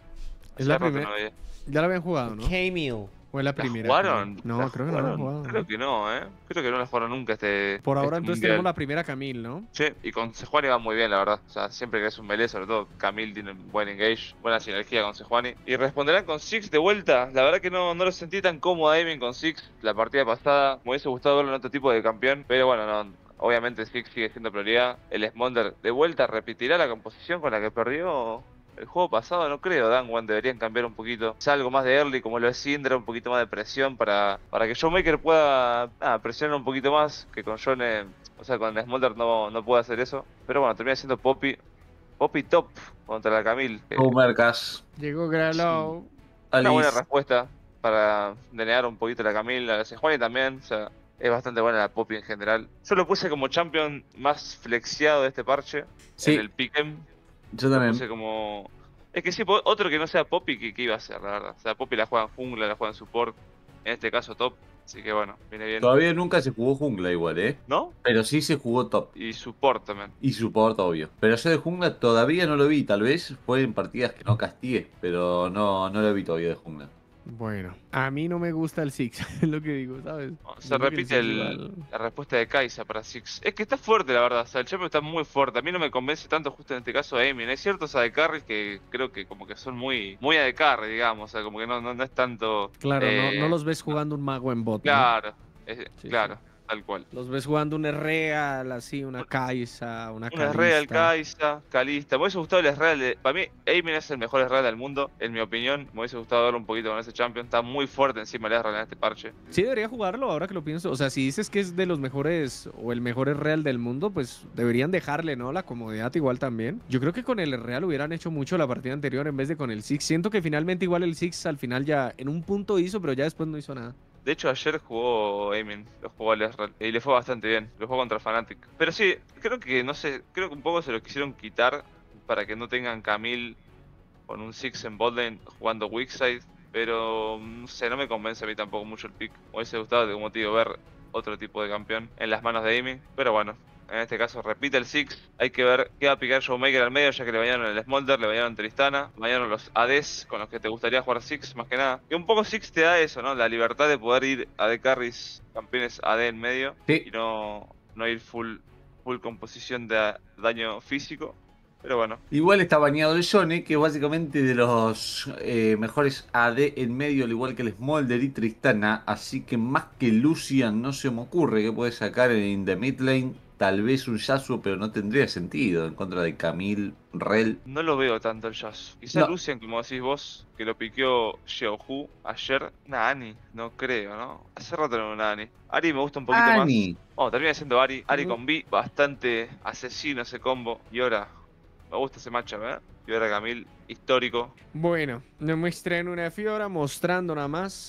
Es la Hacía rato primera. no veía. Ya la habían jugado, ¿no? Camil. ¿O es la ¿La primera? jugaron? No, ¿La creo que no la han jugaron? jugado. Creo que no, eh. Creo que no la jugaron nunca este. Por ahora este entonces mundial. tenemos la primera Camille, ¿no? Sí, y con Sejuani va muy bien, la verdad. O sea, siempre que es un melee, sobre todo Camille tiene un buen engage, buena sinergia con Sejuani. Y responderán con Six de vuelta. La verdad que no, no lo sentí tan cómodo a Aiming con Six la partida pasada. Me hubiese gustado verlo en otro tipo de campeón, pero bueno, no. Obviamente Six sigue siendo prioridad. El Smolder de vuelta repetirá la composición con la que perdió el juego pasado, no creo. Dangwan deberían cambiar un poquito. Quizá algo más de early, como lo es Syndra, un poquito más de presión para, para que Showmaker pueda ah, presionar un poquito más. Que con John, eh, o sea, con Smolder no, no puede hacer eso. Pero bueno, termina siendo Poppy. Poppy top contra la Camille. que Go Mercas. Llegó Gralow. una buena Alice. respuesta para denegar un poquito a la Camille. A la Sejuani también, o sea, es bastante buena la Poppy en general. Yo lo puse como champion más flexiado de este parche. Sí, En el pick'em. yo Lo también. puse como... Es que sí, po- otro que no sea Poppy, ¿qué, qué iba a hacer, la verdad? O sea, Poppy la juega en jungla, la juega en support. En este caso top. Así que bueno, viene bien. Todavía nunca se jugó jungla igual, ¿eh? ¿No? Pero sí se jugó top. Y support también. Y support, obvio. Pero yo de jungla todavía no lo vi. Tal vez fue en partidas que no castigué. Pero no, no lo vi todavía de jungla. Bueno, a mí no me gusta el Six, es lo que digo, ¿sabes? No, se Siento que repite Six el- igual- la respuesta de Kaisa para Six. Es que está fuerte, la verdad. O sea, el champion está muy fuerte. A mí no me convence tanto justo en este caso a Emin. Hay ciertos A D carries que creo que como que son muy muy A D carry, digamos. O sea, como que no, no, no es tanto... Claro, eh, no, no los ves jugando un mago en bot, ¿no? Claro, es- Sí, claro, tal cual. Los ves jugando un Real, así, una Kaisa, una Un Real Kalista. Kaisa, Kalista. Me hubiese gustado el Real de... Para mí, Emin es el mejor Real del mundo, en mi opinión. Me hubiese gustado verlo un poquito con ese champion. Está muy fuerte encima el Real en este parche. Sí, debería jugarlo ahora que lo pienso. O sea, si dices que es de los mejores o el mejor Real del mundo, pues deberían dejarle, ¿no? La comodidad igual también. Yo creo que con el Real hubieran hecho mucho la partida anterior en vez de con el Six. Siento que finalmente igual el Six al final ya en un punto hizo, pero ya después no hizo nada. De hecho, ayer jugó Emin, lo jugó al Ezreal, y le fue bastante bien. Lo jugó contra Fnatic. Pero sí, creo que, no sé, creo que un poco se lo quisieron quitar para que no tengan Camille con un Six en botlane jugando Weakside. Pero, no sé, no me convence a mí tampoco mucho el pick. Me hubiese gustado, como te digo, ver otro tipo de campeón en las manos de Emin. Pero bueno, en este caso repite el Six. Hay que ver qué va a picar Showmaker al medio, ya que le bañaron el Smolder, le bañaron Tristana, bañaron los A Ds con los que te gustaría jugar Six, más que nada. Y un poco Six te da eso, ¿no? La libertad de poder ir A D carries, campeones A D en medio, Sí. y no, no ir full, full composición de daño físico. Pero bueno, Igual está baneado el Yone, que es básicamente de los eh, mejores A D en medio, al igual que el Smolder y Tristana. Así que más que Lucian no se me ocurre que puede sacar en the mid lane. Tal vez un Yasuo, pero no tendría sentido en contra de Camille, Rel. no lo veo tanto el Jazz. Quizá No. Lucian, como decís vos, que lo piqueó Xiaohu ayer. Una Ani, no creo, ¿no? Hace rato no veo una Ani. Ari me gusta un poquito más. Ani. Oh, termina siendo Ari. Ari Ujú. con B, bastante asesino ese combo. Y ahora, me gusta ese matchup, ¿eh? Y ahora Camille, histórico. Bueno, nos muestran una Fiora mostrando nada más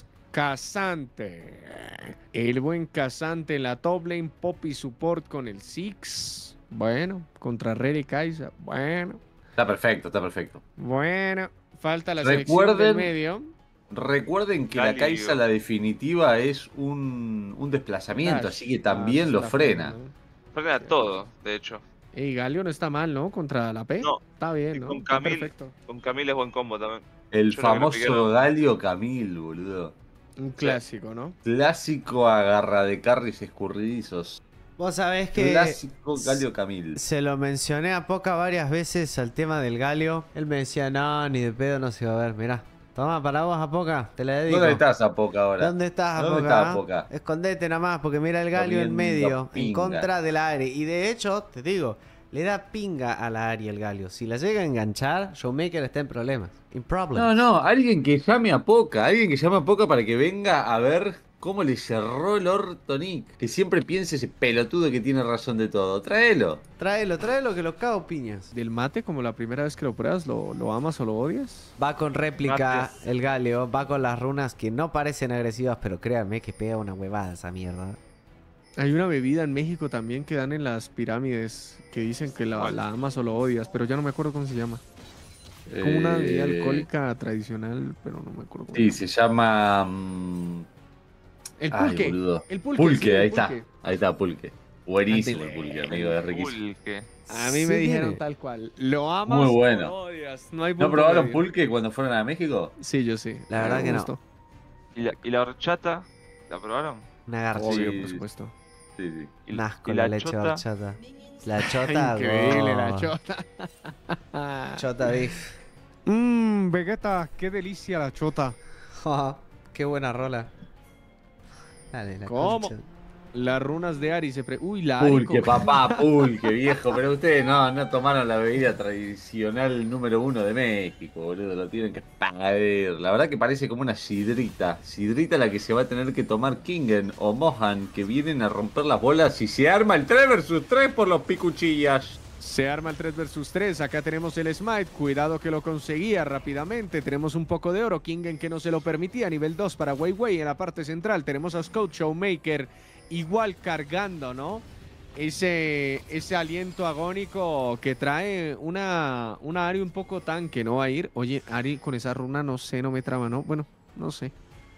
Casante. El buen Casante en la top lane, Poppy support con el Six. Bueno, contra Rey y Kaisa. Bueno, Está perfecto, está perfecto. bueno. Falta la selección Recuerden- del medio. Recuerden que la Galio. Kaisa, la definitiva, es un, un desplazamiento, Dash. así que Ah, también se lo la frena. frena. Frena todo, de hecho. Y Galio no está mal, ¿no? Contra la P. No. Está bien, Y ¿no? con Está Camille. perfecto. Con Camille es buen combo también. El Yo lo que no famoso piquero. Galio Camille, boludo. Un clásico, ¿no? Clásico agarra de carries escurridizos. Vos sabés que Clásico Galio Camille. se lo mencioné a Poca varias veces al tema del Galio. Él me decía, no, ni de pedo no se va a ver. Mirá, toma para vos a Poca, te la dedico. ¿Dónde estás, Apoca, ahora? ¿Dónde estás, ¿Dónde Apoca? está Apoca? Escondete nada más, porque mira el Galio en Comiendo medio, en pinga. contra del Ari. Y de hecho, te digo, le da pinga a la Ari el Galio. Si la llega a enganchar, Showmaker está en problemas. In problems. No, no, alguien que llame a Poca, alguien que llame a Poca para que venga a ver ¿Cómo le cerró el orto a Nick? Que siempre piense ese pelotudo que tiene razón de todo. Tráelo. Tráelo, tráelo que lo cago piñas. Del mate, como la primera vez que lo pruebas, ¿lo, lo amas o lo odias? Va con réplica Mates. el Galio, va con las runas que no parecen agresivas, pero créanme que pega una huevada esa mierda. Hay una bebida en México también que dan en las pirámides que dicen que la, ¿Cuál? la amas o lo odias, pero ya no me acuerdo cómo se llama. Es como una bebida Eh, alcohólica tradicional, pero no me acuerdo cómo Sí, se se llama... mm, llama. El Ay, pulque. boludo. El pulque. Pulque, sí, el ahí pulque. está. Ahí está, pulque. Buenísimo el Ándale. pulque, amigo, es riquísimo. Pulque. A mí Sí me dijeron tiene. tal cual. ¿Lo amas Muy o bueno. lo odias? No hay ¿No punto probaron medio. pulque cuando fueron a México? Sí, yo sí. La verdad Me que no. gustó. ¿Y la, y la horchata? ¿La probaron? Una garcha. Obvio, Sí. por supuesto. Sí, sí. ¿Y, Un asco y la, la leche chota? horchata. La chota. Increíble go. la chota. Chota beef. Mmm, Vegeta, qué delicia la chota. Qué buena rola. Dale, la ¿Cómo? concha. Las runas de Ari se pre... Uy, la Ari Pulque, con- papá, pulque, viejo. Pero ustedes no, no tomaron la bebida tradicional número uno de México, boludo. Lo tienen que pagar. La verdad que parece como una sidrita. Sidrita la que se va a tener que tomar Kingen o Mohan, que vienen a romper las bolas y se arma el tres versus tres por los picuchillas. Se arma el tres versus tres. Acá tenemos el Smite. Cuidado que lo conseguía rápidamente. Tenemos un poco de oro. Kingen que no se lo permitía. Nivel dos para Wei Wei en la parte central. Tenemos a Scout Showmaker igual cargando, ¿no? Ese, ese aliento agónico que trae una, una Ari un poco tanque, ¿no? Va a ir. Oye, Ari con esa runa no sé, no me trama, ¿no? Bueno, no sé.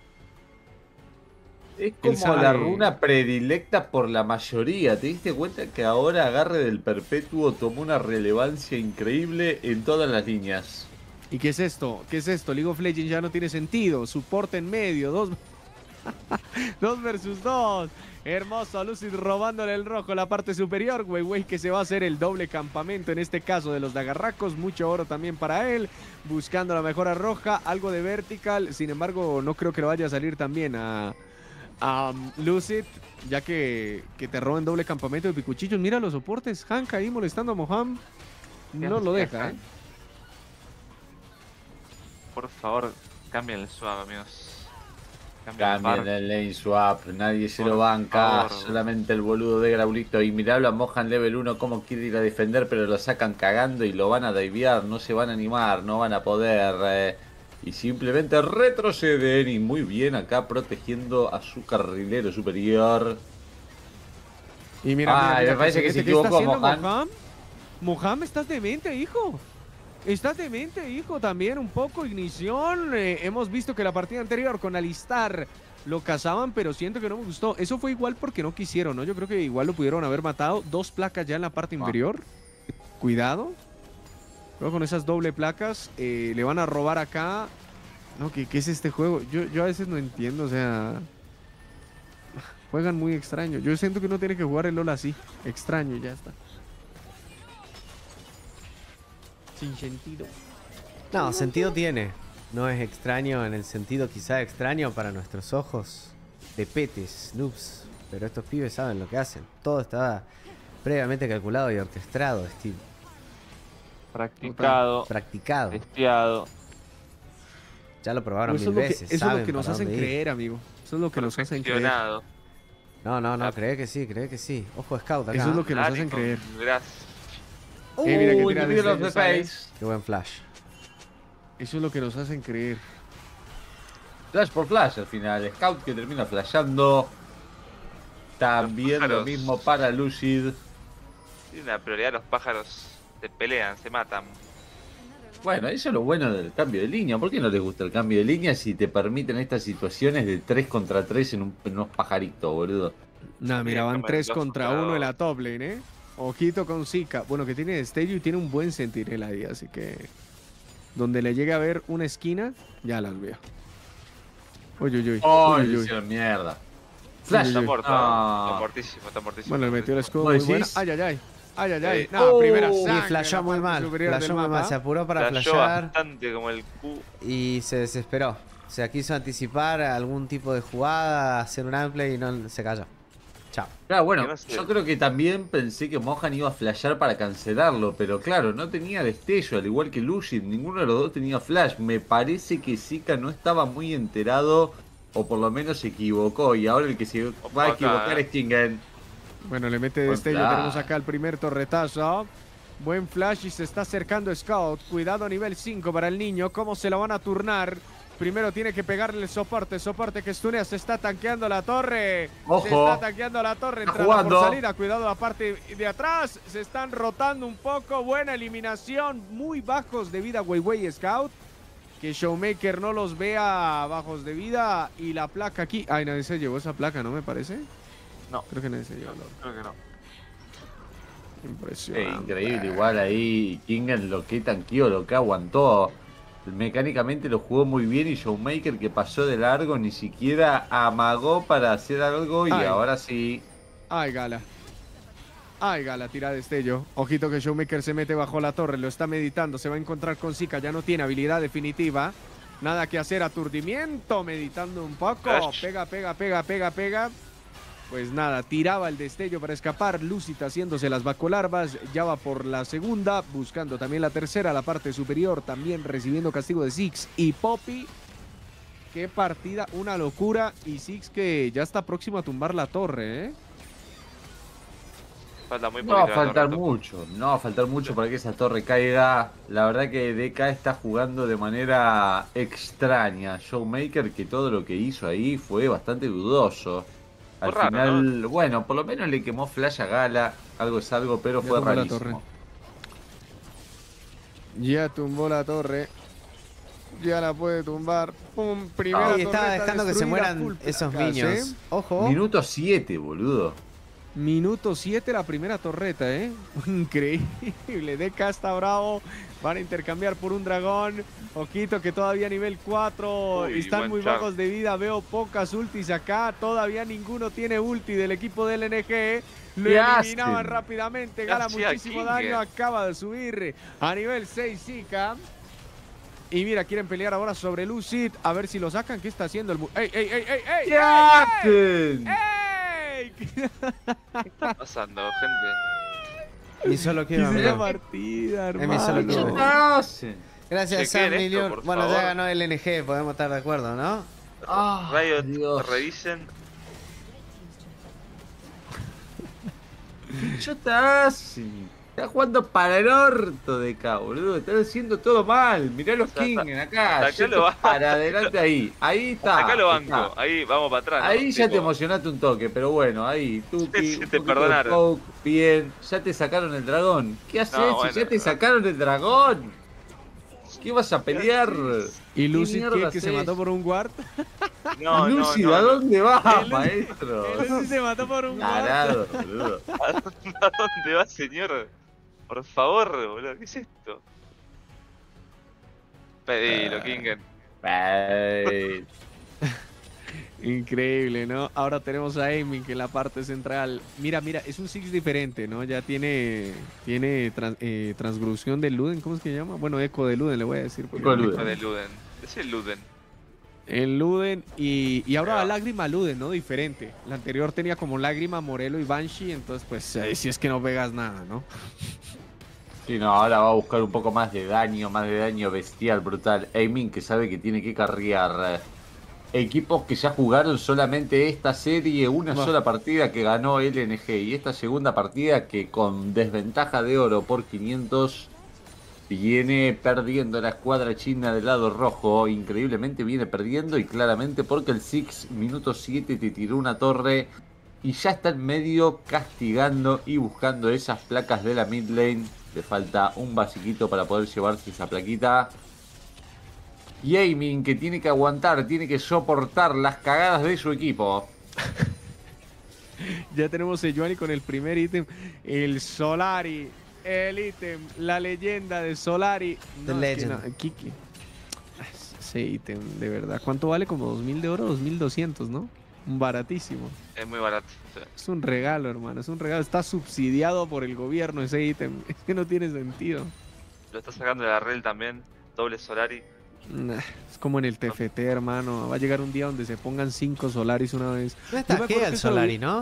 Es Él como sabe- la runa predilecta por la mayoría. ¿Te diste cuenta que ahora Agarre del Perpetuo tomó una relevancia increíble en todas las líneas? ¿Y qué es esto? ¿Qué es esto? League of Legends ya no tiene sentido. Soporte en medio. Dos, dos versus dos. Hermoso. Lucid robándole el rojo la parte superior. Wei Wei que se va a hacer el doble campamento. En este caso de los dagarracos. Mucho oro también para él. Buscando la mejora roja. Algo de vertical. Sin embargo, no creo que le vaya a salir también a, a Lucid. Ya que, que te roben doble campamento de picuchillos. Mira los soportes. Hank ahí molestando a Moham. No lo deja, ¿eh? Por favor, cambien el swap, amigos. Cambien el Cambien bar. el lane swap, nadie se Por lo banca, favor. solamente el boludo de Graulito. Y miralo a Mohan level uno como quiere ir a defender, pero lo sacan cagando y lo van a divear, no se van a animar, no van a poder. eh, y simplemente retroceden y muy bien acá protegiendo a su carrilero superior. Y mira, Ay, mira, mira, me parece que ¿qué se está haciendo equivocó Mohan. Moham? Moham, estás demente, hijo. Estás demente, hijo, también un poco. Ignición. Eh, hemos visto que la partida anterior con Alistar lo cazaban, pero siento que no me gustó. Eso fue igual porque no quisieron, ¿no? Yo creo que igual lo pudieron haber matado. Dos placas ya en la parte inferior. Cuidado. Luego con esas doble placas eh, le van a robar acá. No, ¿qué, qué es este juego? Yo, yo a veces no entiendo, o sea... Juegan muy extraño. Yo siento que uno tiene que jugar el LoL así. Extraño y ya está. Sin sentido. No, sentido tiene. No es extraño en el sentido quizá extraño para nuestros ojos de petes, noobs. Pero estos pibes saben lo que hacen. Todo está previamente calculado y orquestado, Steve. Practicado, Practicado. testeado, Ya lo probaron Eso es mil lo que, veces. eso es lo saben que nos para hacen dónde ir. creer, amigo. Eso es lo que nos hacen creer. perfeccionado. No, no, no, Ah. cree que sí, cree que sí. Ojo, Scout acá. Eso es lo que nos Dale, hacen con creer. Gracias. Eh, mira que Uy, tira the middle desde of the esa, ¿eh? face. Qué buen flash. Eso es lo que nos hacen creer. Flash por flash al final. Scout que termina flashando. También Los lo pájaros. mismo para Lucid. Tiene una prioridad, los pájaros se pelean, se matan. Bueno, eso es lo bueno del cambio de línea. ¿Por qué no les gusta el cambio de línea si te permiten estas situaciones de tres contra tres en, un- en unos pajaritos, boludo? Nah, mira, Bien, van cámara, tres dos contra contra uno en la dos. top lane, ¿eh? Ojito con Zika. Bueno, que tiene destello y tiene un buen sentinela ahí, así que... Donde le llegue a ver una esquina, ya las veo. Uy, uy, uy. ¡Oh, uy, le uy. hicieron mierda! Uy, Flash. uy, Está uy. muerto, Ah. está muertísimo, está muertísimo. Bueno, le metió el escudo ¿Vos muy buena. decís? Ay, ay, ay. Ay, ay, ay. Eh, No, oh, primera y sangre Y flashó en la muy parte mal. superior del Flashó muy mal. mapa. Se apuró para Flashó flashear bastante como el Q. y se desesperó. O sea, quiso anticipar algún tipo de jugada, hacer un amplay y no se cayó. Chao. Claro, bueno, Que no sé. yo creo que también pensé que Mohan iba a flashear para cancelarlo, pero claro, no tenía destello, al igual que Lucid, ninguno de los dos tenía flash. Me parece que Zika no estaba muy enterado O por lo menos se equivocó. Y ahora el que se va a acá, equivocar eh. es Kingen. Bueno, le mete Buen destello. flash. Tenemos acá el primer torretazo. Buen flash y se está acercando Scout. Cuidado a nivel cinco para el niño. ¿Cómo se lo van a turnar? Primero tiene que pegarle el soporte. Soporte que stunea. Se está tanqueando la torre. Ojo. Se está tanqueando la torre. Está Entrada por jugando. salida. Cuidado la parte de atrás. Se están rotando un poco. Buena eliminación. Muy bajos de vida Weiwei Scout. Que Showmaker no los vea bajos de vida. Y la placa aquí. Ay, nadie se llevó esa placa, ¿no me parece? No. Creo que nadie se llevó. Creo que no. Eh, Impresionante. increíble, igual ahí Kingen lo que tanqueó, lo que aguantó. Mecánicamente lo jugó muy bien y Showmaker que pasó de largo ni siquiera amagó para hacer algo y Ay. ahora sí. Ay, Gala. Ay, Gala, tira destello. Ojito que Showmaker se mete bajo la torre, lo está meditando, se va a encontrar con Zika, ya no tiene habilidad definitiva. Nada que hacer, aturdimiento, meditando un poco. Ash. Pega, pega, pega, pega, pega. Pues nada, tiraba el destello para escapar. Lucita haciéndose las vacolarvas. Ya va por la segunda, buscando también la tercera, la parte superior. También recibiendo castigo de Six y Poppy. Qué partida, una locura. Y Six que ya está próximo a tumbar la torre, ¿eh? Falta muy No va poquito. a la faltar torre. mucho, no va a faltar mucho para que esa torre caiga. La verdad que D K está jugando de manera extraña. Showmaker que todo lo que hizo ahí fue bastante dudoso. Al Fue raro, final, bueno, por lo menos le quemó flash a Gala, algo es algo, pero Ya fue tumbó la rarísimo. torre. Ya tumbó la torre. Ya la puede tumbar. Pum, primera Y estaba torreta dejando que se destruida, full mueran esos placas, niños. ¿eh? Ojo. Minuto siete, boludo. Minuto siete la primera torreta, ¿eh? Increíble. D K está bravo. Van a intercambiar por un dragón. Ojito que todavía nivel cuatro. Uy, Están buen muy char. bajos de vida. Veo pocas ultis acá. Todavía ninguno tiene ulti del equipo del N G. Lo ¿Qué eliminaban hacen? rápidamente. ¿Qué Gana hacía muchísimo King? daño. Acaba de subir a nivel seis Zika. Y mira, quieren pelear ahora sobre Lucid. A ver si lo sacan. ¿Qué está haciendo el... mu- ¡Ey, ey, ey, ey, ey! ¿Qué hacen? ¡Ey! ¿Qué está pasando, gente? Y solo quiero Quise la amigo. partida, mi solo hermano. club. ¿Qué hacen? Gracias, Chequen Sam esto, Million. por Bueno, ya favor. ganó el N G, podemos estar de acuerdo, ¿no? Ah, Riot, Dios. revisen. ¿Qué te hacen? Está jugando para el orto de acá, boludo. Están haciendo todo mal. Mirá los Hasta- King acá. hasta acá Yendo lo va- para adelante ahí. Ahí está. Acá lo banco. está. Ahí vamos para atrás. ¿no? Ahí ya Tipo, te emocionaste un toque, pero bueno, ahí, Tuki, Sí, sí, un te poquito de perdonaron. poke, bien, ya te sacaron el dragón. ¿Qué haces? No, si bueno, ya te no. sacaron el dragón. ¿Qué vas a pelear? ¿Y Lucid mierda que, que se haces? mató por un guard? No, no, Lucid, no, ¿a no. dónde vas, El- maestro? Lucid se mató por un guard. Tarado, boludo. ¿A dónde va, señor? Por favor, boludo. ¿Qué es esto? Pedilo, Kingen. Ey, Increíble, ¿no? Ahora tenemos a Aiming en la parte central. Mira, mira, es un Six diferente, ¿no? Ya tiene tiene trans- eh, transgrusión de Luden, ¿cómo es que se llama? Bueno, eco de Luden le voy a decir. porque- Eco de Luden. Hijo de Luden. Es el Luden. El Luden y, y ahora Ya. la lágrima Luden, ¿no? Diferente. La anterior tenía como lágrima Morelo y Banshee, entonces pues ahí sí es que no pegas nada, ¿no? Sí, no, ahora va a buscar un poco más de daño, más de daño bestial, brutal. Aiming que sabe que tiene que carrear. Equipos que ya jugaron solamente esta serie, una Buah. sola partida que ganó L N G. Y esta segunda partida que con desventaja de oro por quinientos viene perdiendo la escuadra china del lado rojo. Increíblemente viene perdiendo y claramente porque el Six minuto siete te tiró una torre. Y ya está en medio castigando y buscando esas placas de la mid lane. Le falta un basiquito para poder llevarse esa plaquita. Y Aiming que tiene que aguantar, tiene que soportar las cagadas de su equipo. Ya tenemos a Johnny con el primer ítem, el Solari, el ítem, la leyenda de Solari. The es que legend. no, Kiki. Ese ítem, de verdad. ¿Cuánto vale? Como dos mil de oro, dos mil doscientos, ¿no? Baratísimo. Es muy barato. Sí. Es un regalo, hermano, es un regalo. Está subsidiado por el gobierno ese ítem. Es que no tiene sentido. Lo está sacando de la rel también. Doble Solari. Nah, es como en el T F T, hermano. Va a llegar un día donde se pongan cinco Solaris una vez. No Yo está me acuerdo el que eso lo Solari, vi- ¿no?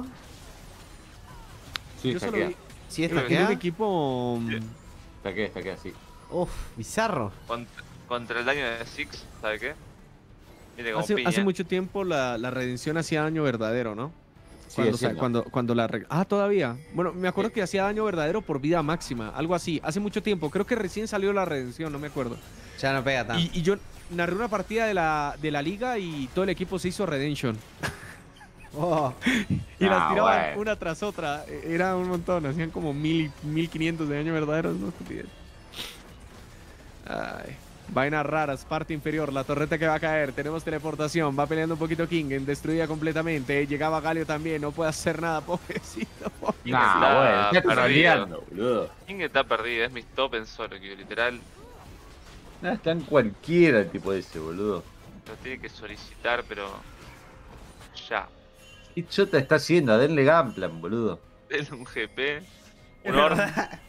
Sí, Yo solo hackea. vi Sí, en, está en un acá. equipo... mm, Sí. Hackea, hackea, sí. Uf, bizarro. Contra, contra el daño de Six, ¿sabe qué? Mire como Hace, piña. hace mucho tiempo la, la redención hacía daño verdadero, ¿no? Sigue Cuando, sa- siendo. cuando, cuando la... re- Ah, todavía. Bueno, me acuerdo que hacía daño verdadero por vida máxima, algo así. Hace mucho tiempo. Creo que recién salió la redención, no me acuerdo. Ya no pega tanto. Y, y yo narré una partida de la, de la liga y todo el equipo se hizo redemption. Oh, Y las Ah, tiraban bueno. una tras otra. E- Era un montón. Hacían como mil, mil quinientos de daño verdadero. No estupidez. Ay. Vainas raras, parte inferior, la torreta que va a caer, tenemos teleportación, va peleando un poquito Kingen, destruida completamente, llegaba Galio también, no puede hacer nada, pobrecito. King Nah, está bueno, está perdido. troleando, boludo. King está perdido, es mi top en solo, que literal Nah, está en cualquiera el tipo ese, boludo. lo tiene que solicitar, pero ya. ¿Qué chota está haciendo? Denle Gunplan, boludo. Denle un G P, un Orn.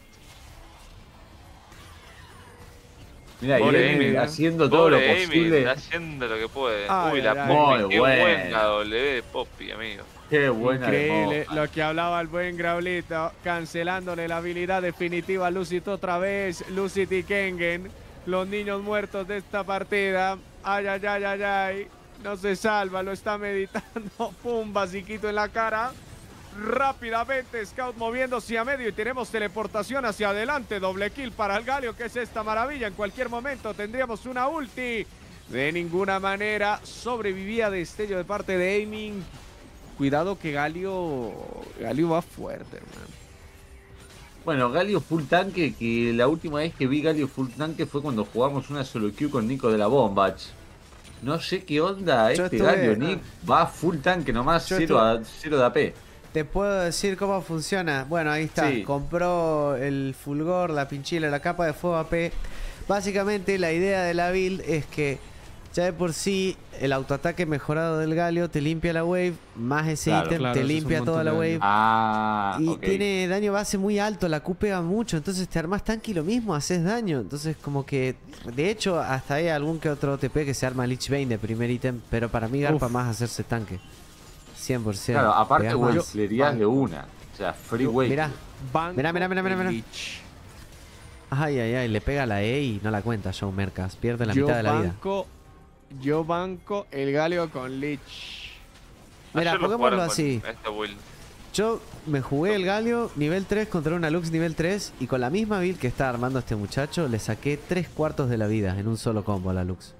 Mira, y Pobre viene Amy, ¿eh? haciendo todo lo Pobre Amy, posible. está haciendo lo que puede. Ay, Uy, la ay, ay. Poppy, Muy qué bueno. buena W de Poppy, amigo. Qué buena Increíble, de lo que hablaba el buen Graulito, cancelándole la habilidad definitiva a Lucid otra vez, Lucid y Kengen, los niños muertos de esta partida, ay, ay, ay, ay, ay, no se salva, lo está meditando, pum, basiquito en la cara, rápidamente Scout moviéndose a medio y tenemos teleportación hacia adelante, doble kill para el Galio, que es esta maravilla, en cualquier momento tendríamos una ulti, de ninguna manera sobrevivía destello de parte de Aiming. Cuidado que Galio, Galio va fuerte, hermano. Bueno, Galio full tanque, que la última vez que vi Galio full tanque fue cuando jugamos una solo queue con Nico de la Bombach. No sé qué onda Yo este estuve- Galio, Nick. Va full tanque nomás, Yo cero, a, cero de A P. te puedo decir cómo funciona. Bueno, ahí está. Sí. Compró el fulgor, la pinchila, la capa de fuego A P. Básicamente la idea de la build es que ya de por sí el autoataque mejorado del Galio te limpia la wave, más ese Claro, ítem claro, te eso es un limpia montón toda la de wave. daño. Ah, Y ok. tiene daño base muy alto, la Q pega mucho, entonces te armas tanque y lo mismo, haces daño. Entonces como que, de hecho, hasta hay algún que otro O T P que se arma Lich Bane de primer ítem, pero para mí garpa Uf. más hacerse tanque. cien por ciento. Claro, aparte Pegás más. wayflerías de una. O sea, free wave. Mirá, Banco Mirá, mirá, mirá, mirá, el mirá. Lich. ay, ay, ay, le pega la E y no la cuenta Joe Mercas, pierde la Yo mitad de la vida. banco, yo banco el Galio con Lich. Mira, Ayer lo pongámoslo jugaron con así. Esta build. Yo me jugué el Galio nivel tres contra una Lux nivel tres y con la misma build que está armando este muchacho le saqué tres cuartos de la vida en un solo combo a la Lux.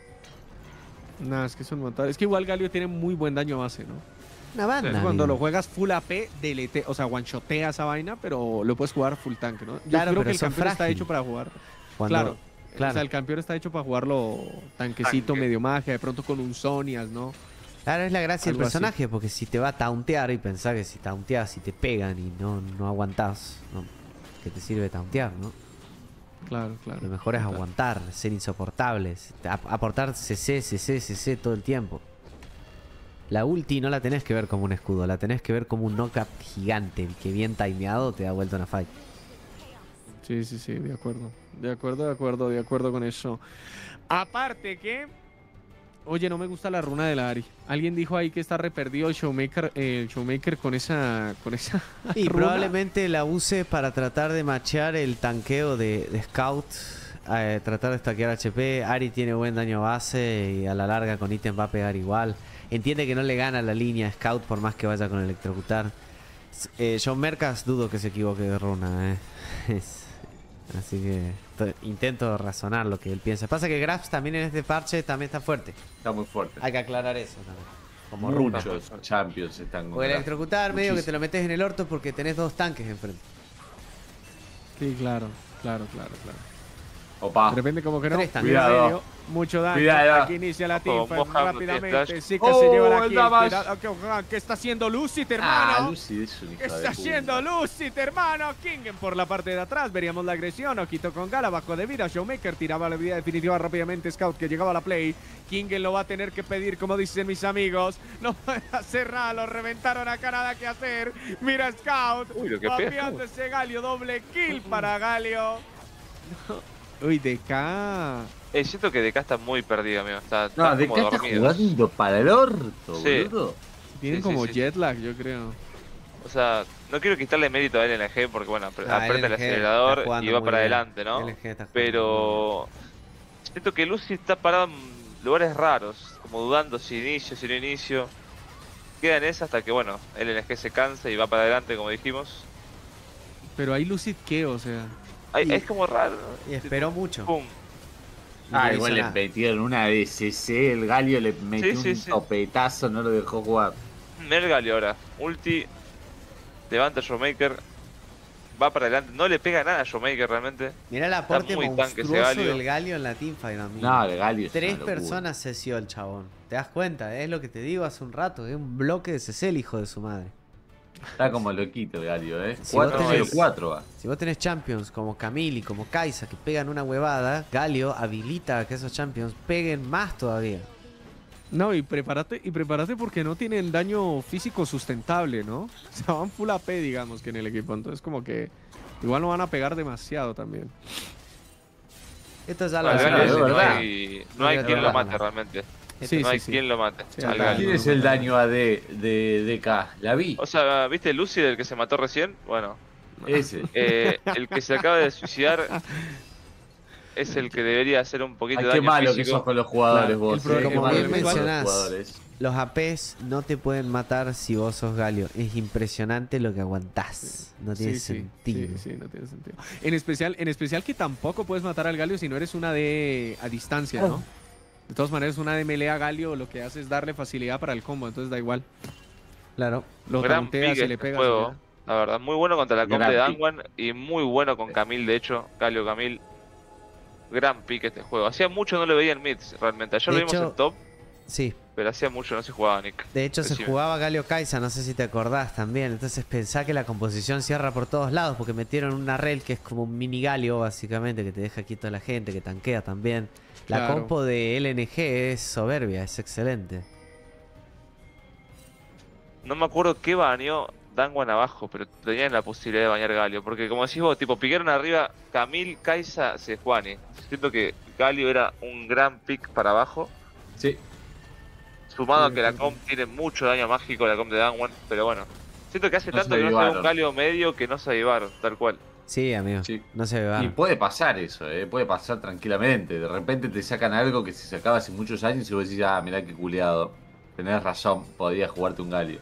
Nah, es que es un montón. Es que igual Galio tiene muy buen daño base, ¿no? Una banda. Sí, Cuando amigo. lo juegas full A P, delete, o sea, one-shotea esa vaina, pero lo puedes jugar full tanque, ¿no? Yo Claro, creo pero que el sos campeón está frágil. hecho para jugar. Cuando- Claro. claro. O sea, el campeón está hecho para jugarlo tanquecito, Tanque. medio magia, de pronto con un Sonias, ¿no? Claro, es la gracia del Algo así. personaje, porque si te va a tauntear y pensás que si taunteas y te pegan y no, no aguantás, ¿no? ¿Qué te sirve tauntear, no? Claro, claro. Lo mejor es Claro. aguantar, ser insoportables, ap- aportar C C, C C, C C todo el tiempo. La ulti no la tenés que ver como un escudo, la tenés que ver como un knockup gigante, el que bien timeado te da vuelta una fight. Sí, sí, sí, de acuerdo. De acuerdo, de acuerdo, de acuerdo con eso. Aparte que... Oye, no me gusta la runa de la Ari. Alguien dijo ahí que está re perdido el Showmaker, eh, el Showmaker con esa... Con esa Y runa. probablemente la use para tratar de machear el tanqueo de, de Scout, eh, tratar de stackear H P. Ari tiene buen daño base y a la larga con ítem va a pegar igual. Entiende que no le gana la línea a Scout por más que vaya con electrocutar. S- Eh, John Mercas dudo que se equivoque de runa. Eh. Es- Así que to- intento razonar lo que él piensa. Pasa que Graps también en este parche también está fuerte. Está muy fuerte. Hay que aclarar eso también. Como runa. Muchos champions están con Porque Graf. electrocutar medio que Muchísimo. te lo metes en el orto porque tenés dos tanques enfrente. Sí, claro, claro, claro, claro. Opa. De repente como que no. Tres tanques. Cuidado. Medio, mucho daño. Cuidado. Aquí inicia la Ojo, teamfight Moja no tiene rápidamente. flash. Zika Oh, se lleva la el kill. damage. Cuidado, ¿qué, qué está haciendo Lucid, Ah, hermano? Lucy es un hijo ¿Qué de está puta. haciendo Lucid, hermano? Kingen por la parte de atrás. Veríamos la agresión. Ojito con Gala, bajo de vida. Showmaker tiraba la vida definitiva rápidamente. Scout que llegaba a la play. Kingen lo va a tener que pedir, como dicen mis amigos. No puede hacer nada. Lo reventaron acá, nada que hacer. Mira Scout. Uy, lo que pega. Papeando ese Galio. Doble kill para Galio. Uy, D K. Eh, siento que D K está muy perdido, amigo. Está, No, está de como acá está dormido. jugando para el orto, Sí. boludo. Tienen Sí, sí, como sí. jet lag, yo creo. O sea, no quiero quitarle mérito a L N G porque, bueno, apre- Ah, aprieta el L N G está acelerador y jugando va muy para bien. adelante, ¿no? L G está jugando muy Pero siento que Lucy está parado lugares raros, como dudando si inicio, si no inicio. Queda en esa hasta que, bueno, el L N G se cansa y va para adelante, como dijimos. Pero hay Lucid qué, o sea. Ay, Y- es como raro. Y esperó mucho. Pum. Ah, No igual hizo le nada. metieron una D C C, el Galio le metió sí, un sí. topetazo, no lo dejó jugar. Mira el Galio ahora. Ulti. Levanta a Showmaker. Va para adelante. No le pega nada a Showmaker realmente. Mirá el aporte muy tanque ese monstruoso Galio. del Galio en la teamfight, amigo. No, el Galio es Tres una locura. personas cesió el chabón. ¿Te das cuenta? Es lo que te digo hace un rato. Es un bloque de C C el hijo de su madre. Está como loquito el Galio, ¿eh? Si cuatro vos cero tenés- cuatro va. Si vos tenés champions como Camille y como Kaisa que pegan una huevada, Galio habilita a que esos champions peguen más todavía. No, y prepárate, y prepárate porque no tienen daño físico sustentable, ¿no? O sea, van full A P, digamos, que en el equipo. Entonces, como que igual no van a pegar demasiado también. Esto ya lo Al Ah, Galio sí, ese es no verdad. hay, no hay Es quien lo verdad. mate realmente. Sí, no hay sí, sí. quien lo mate Sí, al acá. Galio. ¿Quién es el daño A D de D K? ¿La vi? O sea, ¿viste Lucy del que se mató recién? Bueno, Ese. eh, el que se acaba de suicidar es el que debería hacer un poquito Ay, de qué daño malo que físico. sos con los jugadores Claro, vos. el pro- eh, qué como malo bien que sos con los mencionás. jugadores. Los A Ps no te pueden matar si vos sos Galio. Es impresionante lo que aguantás. No tiene Sí, sí, sentido. Sí, sí, no tiene sentido. En especial, en especial que tampoco puedes matar al Galio si no eres una de a distancia, ¿no? De todas maneras, una de melee a Galio lo que hace es darle facilidad para el combo, entonces da igual. Claro. Lo Gran taunteas pick y le este pegas. juego, la verdad. Muy bueno contra la comp Gran de pick. Dangwan y muy bueno con Camille, de hecho. Galio Camille. Gran pick este juego. Hacía mucho no le veía en mid, realmente. Ayer De lo vimos hecho- en top, Sí. pero hacía mucho no se jugaba Nick. De hecho, se Decime. jugaba Galio Kaisa, no sé si te acordás también. Entonces pensá que la composición cierra por todos lados porque metieron una rel que es como un mini Galio, básicamente, que te deja quieto a la gente, que tanquea también. La Claro. compo de L N G es soberbia, es excelente. No me acuerdo qué baneó Dangwan abajo, pero tenían la posibilidad de bañar Galio. Porque como decís vos, tipo, picaron arriba Camille, Kaisa, Sejuani. Siento que Galio era un gran pick para abajo. Sí. Sumado Sí, a que la sí, comp tiene mucho daño mágico, la comp de Dangwan. Pero bueno, siento que hace No tanto se que no se ve avivaron. un Galio medio que no se avivaron, tal cual. Sí, amigo. Sí. No se ve Y puede pasar eso, ¿eh? Puede pasar tranquilamente. De repente te sacan algo que se sacaba hace muchos años y vos decís, ah, mirá qué culiado. Tenés razón, podías jugarte un Galio.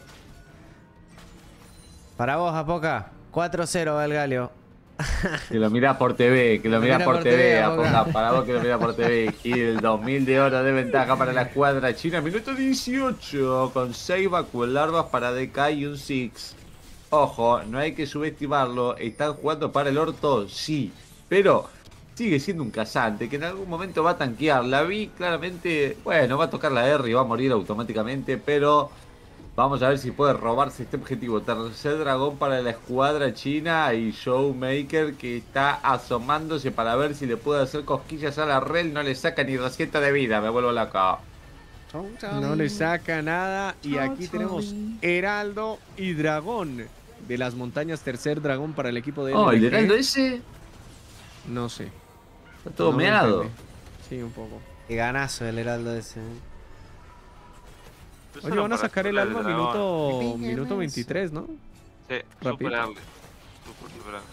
Para vos, Apoca. cuatro cero va el Galio. Que lo mirás por T V, que lo mirás por T V, Apoca, para vos que lo mirás por T V. Y el dos mil de oro de ventaja para la escuadra china. Minuto dieciocho, con seis vacuolarvas para D K y un Six. Ojo, no hay que subestimarlo. ¿Están jugando para el orto? Sí. Pero sigue siendo un cazante que en algún momento va a tanquear. La vi claramente, bueno, va a tocar la R y va a morir automáticamente, pero vamos a ver si puede robarse este objetivo. Tercer dragón para la escuadra china y Showmaker que está asomándose para ver si le puede hacer cosquillas a la rel. No le saca ni doscientos de vida, me vuelvo loca. No le saca nada. Y aquí tenemos Heraldo y Dragón de las montañas. Tercer dragón para el equipo de Oh, el L N G. heraldo ese No sé. está todo No me meado. entendí. Sí, un poco. Qué ganazo el heraldo ese. ¿eh? Pero Oye, solo van a para sacar el superar alma dragón. minuto, minuto veintitrés, ¿no? Sí, Rapidito. superarle. Super, superarle.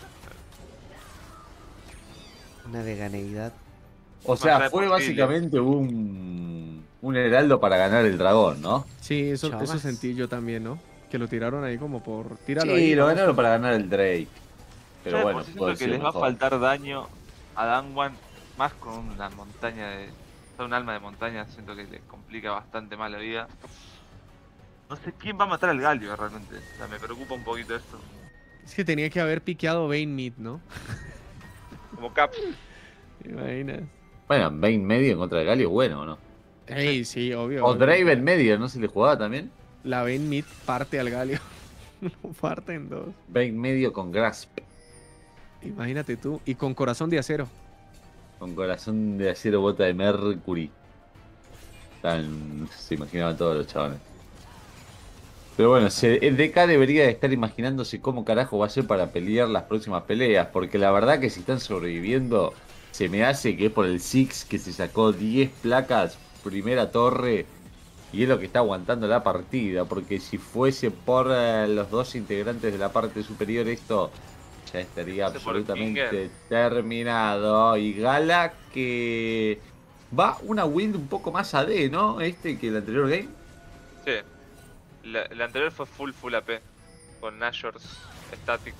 Una veganeidad. O Más sea, allá de fue posible. básicamente un, un heraldo para ganar el dragón, ¿no? Sí, eso, Chavas. eso sentí yo también, ¿no? Que lo tiraron ahí como por... Tíralo Sí, ahí. lo vamos. ganaron para ganar el Drake. Pero Yo bueno, por sí puede siento que ser les va a mejor. faltar daño a Dangwan, más con una montaña de... o sea, un alma de montaña, siento que le complica bastante más la vida. No sé quién va a matar al Galio realmente, o sea, me preocupa un poquito esto. Es que tenía que haber piqueado Bane Mid, ¿no? Como Cap, ¿Te imaginas? Bueno, Bane medio en contra de Galio es bueno, ¿o no? Ey, sí, obvio. O obvio. Draven medio, ¿no se le jugaba también? La Bane Mid parte al Galio. Lo parte en dos. Bane medio con Grasp, Imagínate tú. Y con corazón de acero. con corazón de acero, bota de Mercury. Tan, se imaginaban todos los chavales. Pero bueno, se, el D K debería de estar imaginándose cómo carajo va a ser para pelear las próximas peleas. Porque la verdad que si están sobreviviendo, se me hace que es por el Six que se sacó diez placas, primera torre. Y es lo que está aguantando la partida. Porque si fuese por eh, los dos integrantes de la parte superior, esto ya estaría Fuese por absolutamente Kinger. terminado. Y Gala que va una build un poco más A D, ¿no? Este que el anterior game. Sí. La, la anterior fue full full A P. Con Nashors, Static.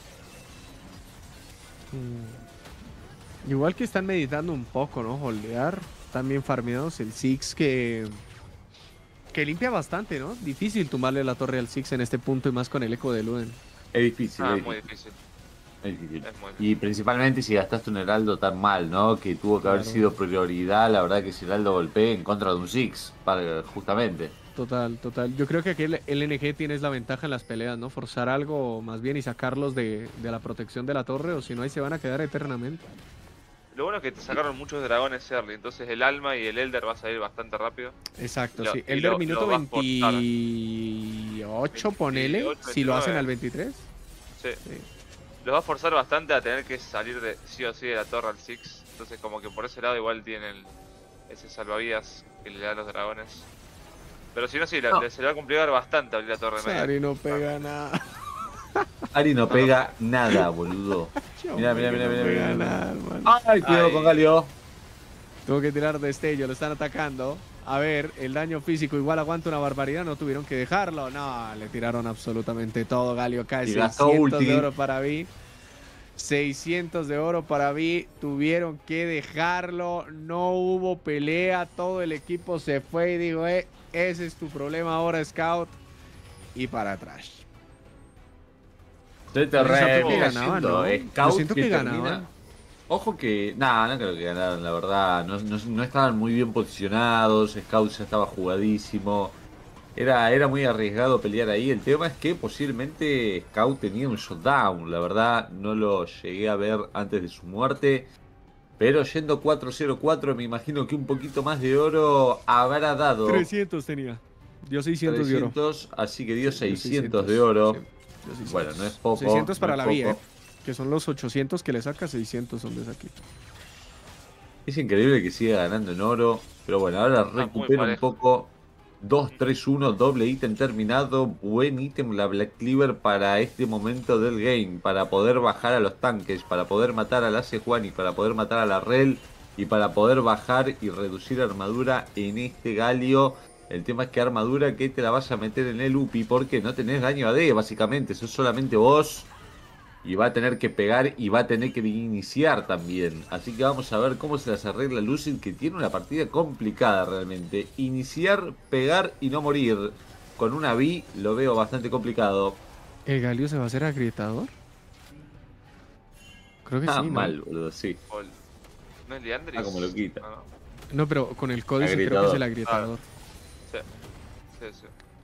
Mm. Igual que están meditando un poco, ¿no? Holdear. Están bien farmeados. El Six que... Que limpia bastante, ¿no? Difícil tumbarle la torre al Six en este punto y más con el eco de Luden. Es difícil, Ah, es muy difícil. difícil. Es difícil. Es muy difícil. Y principalmente si gastaste un heraldo tan mal, ¿no? Que tuvo que haber Claro. sido prioridad, la verdad que si heraldo golpee en contra de un Six, para, justamente. Total, total. Yo creo que aquí el L N G tienes la ventaja en las peleas, ¿no? Forzar algo más bien y sacarlos de, de la protección de la torre, o si no ahí se van a quedar eternamente. Lo bueno es que te sacaron muchos dragones early, entonces el alma y el elder va a salir bastante rápido. Exacto, Lo- sí. y Elder lo- minuto lo va a forzar. veintiocho, ponele, veintiocho, si lo hacen veintinueve. al veintitrés. Sí. Sí. Los va a forzar bastante a tener que salir de sí o sí de la torre al Six. Entonces como que por ese lado igual tienen ese salvavidas que le da a los dragones. Pero si no, sí, la- No. le- se le va a complicar bastante abrir la torre media. Sari no pega nada. Ari no pega nada, boludo. Mirá, mirá, mirá, No mirá, pega mirá. nada, hermano. Ay, cuidado Ay. con Galio. Tuvo que tirar destello, lo están atacando. A ver, el daño físico igual aguanta una barbaridad, no tuvieron que dejarlo. No, le tiraron absolutamente todo. Galio cae Y gastó seiscientos ulti. de oro para Vi. seiscientos de oro para Vi. Tuvieron que dejarlo. No hubo pelea. Todo el equipo se fue y dijo, eh, ese es tu problema ahora, Scout. Y para atrás. Se te Pero siento que re ganaban, ¿no? Yo Scout siento que termina- ganaban. Ojo que, nada, no creo que ganaran, la verdad. No, no, no estaban muy bien posicionados. Scout ya estaba jugadísimo. Era, era muy arriesgado pelear ahí. El tema es que posiblemente Scout tenía un shutdown. La verdad, no lo llegué a ver antes de su muerte. Pero yendo cuatro cero cuatro, me imagino que un poquito más de oro habrá dado. trescientos tenía. Dio seiscientos de oro. trescientos, así que dio Dio seiscientos de oro. Sí, dio seiscientos. Bueno, no es poco. seiscientos para no la es vía, poco. ¿eh? Que son los ochocientos que le saca, seiscientos son de aquí. Es increíble que siga ganando en oro. Pero bueno, ahora muy recupera un parejo. poco. dos tres uno, doble ítem terminado. Buen ítem la Black Cleaver para este momento del game. Para poder bajar a los tanques. Para poder matar a la Sejuani. Para poder matar a la Rel. Y para poder bajar y reducir armadura en este Galio. El tema es que armadura que te la vas a meter en el U P I. Porque no tenés daño A D básicamente. Sos solamente vos. Y va a tener que pegar y va a tener que iniciar también. Así que vamos a ver cómo se las arregla Lucid, que tiene una partida complicada realmente. Iniciar, pegar y no morir. Con una B lo veo bastante complicado. ¿El Galio se va a hacer agrietador? Creo que Ah, sí, ¿no? mal, boludo, sí. O el- ¿No es Liandris? Ah, como lo quita. Ah, No, pero con el códice creo que Agrietador. es el agrietador. sí, sí, sí.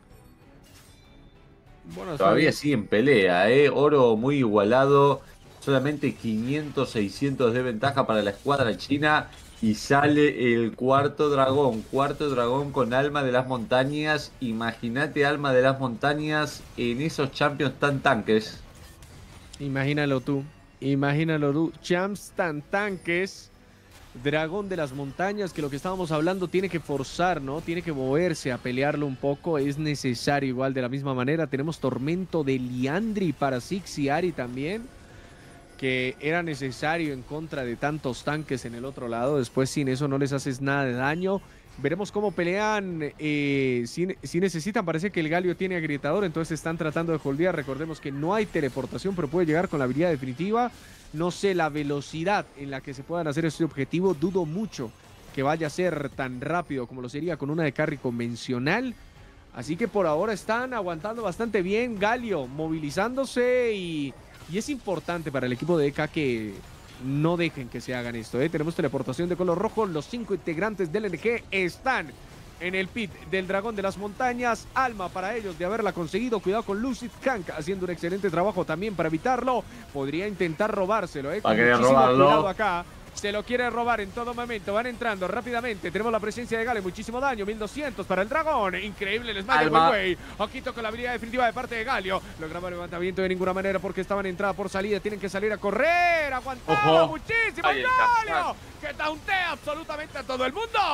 Bueno, Todavía está sigue en pelea, ¿eh? Oro muy igualado. Solamente quinientos, seiscientos de ventaja para la escuadra china. Y sale el cuarto dragón. Cuarto dragón con alma de las montañas. Imagínate alma de las montañas en esos champions tan tanques. bien. Imagínalo tú. Imagínalo tú. Champs tan tanques. Dragón de las montañas, que lo que estábamos hablando tiene que forzar, ¿no? Tiene que moverse a pelearlo un poco. Es necesario igual de la misma manera. Tenemos Tormento de Liandri para Six y Ari también, que era necesario en contra de tantos tanques en el otro lado. Después sin eso no les haces nada de daño. Veremos cómo pelean. Eh, si, si necesitan, parece que el Galio tiene agrietador, entonces están tratando de holdear. Recordemos que no hay teleportación, pero puede llegar con la habilidad definitiva. No sé la velocidad en la que se puedan hacer este objetivo. Dudo mucho que vaya a ser tan rápido como lo sería con una de carry convencional. Así que por ahora están aguantando bastante bien. Galio movilizándose y, y es importante para el equipo de E K que no dejen que se hagan esto, ¿eh? Tenemos teleportación de color rojo. Los cinco integrantes del N G están en el pit del Dragón de las Montañas. Alma para ellos de haberla conseguido. Cuidado con Lucid. Hank haciendo un excelente trabajo también para evitarlo. Podría intentar robárselo, ¿eh? Va a Con querer muchísimo robarlo. cuidado acá. Se lo quiere robar en todo momento. Van entrando rápidamente. Tenemos la presencia de Gale. Muchísimo daño. mil doscientos para el dragón. Increíble el smash de Alma. Huawei. Ojito con la habilidad definitiva de parte de Galio. Lograba el levantamiento de ninguna manera porque estaban entrada por salida. Tienen que salir a correr. Aguantaba Ojo. muchísimo Ay, el el Galio. Kazan. Que tauntea absolutamente a todo el mundo.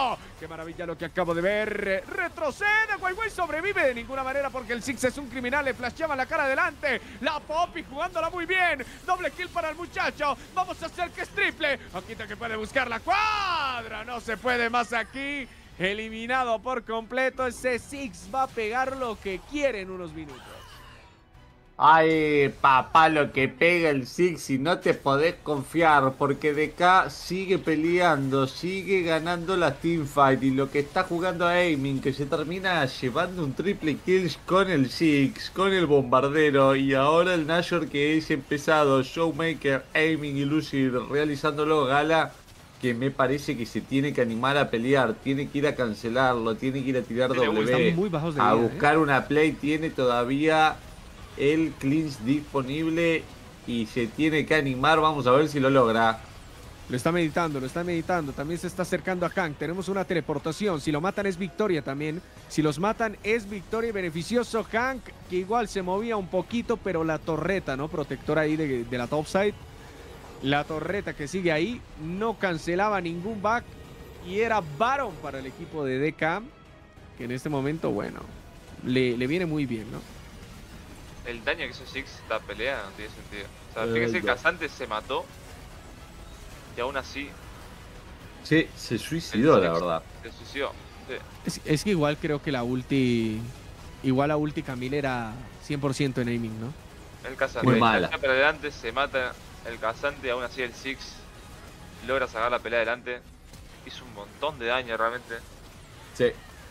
Qué maravilla lo que acabo de ver. Retrocede. Wei Wei sobrevive de ninguna manera porque el Six es un criminal. Le flasheaba la cara adelante. La Poppy jugándola muy bien. Doble kill para el muchacho. Vamos a hacer que es triple. Oquita que puede buscar la cuadra. No se puede más aquí. Eliminado por completo. Ese Six va a pegar lo que quiere en unos minutos. Ay, papá, lo que pega el Six y no te podés confiar porque D K sigue peleando, sigue ganando las teamfight y lo que está jugando a Aiming que se termina llevando un triple kills con el Six, con el bombardero y ahora el Nashor que es empezado, Showmaker, Aiming y Lucy realizándolo Gala que me parece que se tiene que animar a pelear, tiene que ir a cancelarlo, tiene que ir a tirar Tiene- W, están muy bajos de a vida, buscar una play, tiene todavía el clinch disponible y se tiene que animar, vamos a ver si lo logra. Lo está meditando, lo está meditando. También se está acercando a Hank. Tenemos una teleportación. Si lo matan es victoria también. Si los matan es victoria y beneficioso. Hank, que igual se movía un poquito, pero la torreta, ¿no? Protectora ahí de, de la topside. La torreta que sigue ahí no cancelaba ningún back. Y era Baron para el equipo de D K. Que en este momento, bueno, le, le viene muy bien, ¿no? El daño que hizo Six esta pelea no tiene sentido. O sea, Eh, fíjese que ya. Casante se mató. Y aún así Sí, se suicidó, el la Six verdad. se suicidó. Sí. Es, es que igual creo que la ulti... Igual la ulti Camille era cien por ciento en aiming, ¿no? El Casante. Muy mala. Echa para adelante, se mata el Casante. Aún así el Six logra sacar la pelea adelante. Hizo un montón de daño realmente. Sí.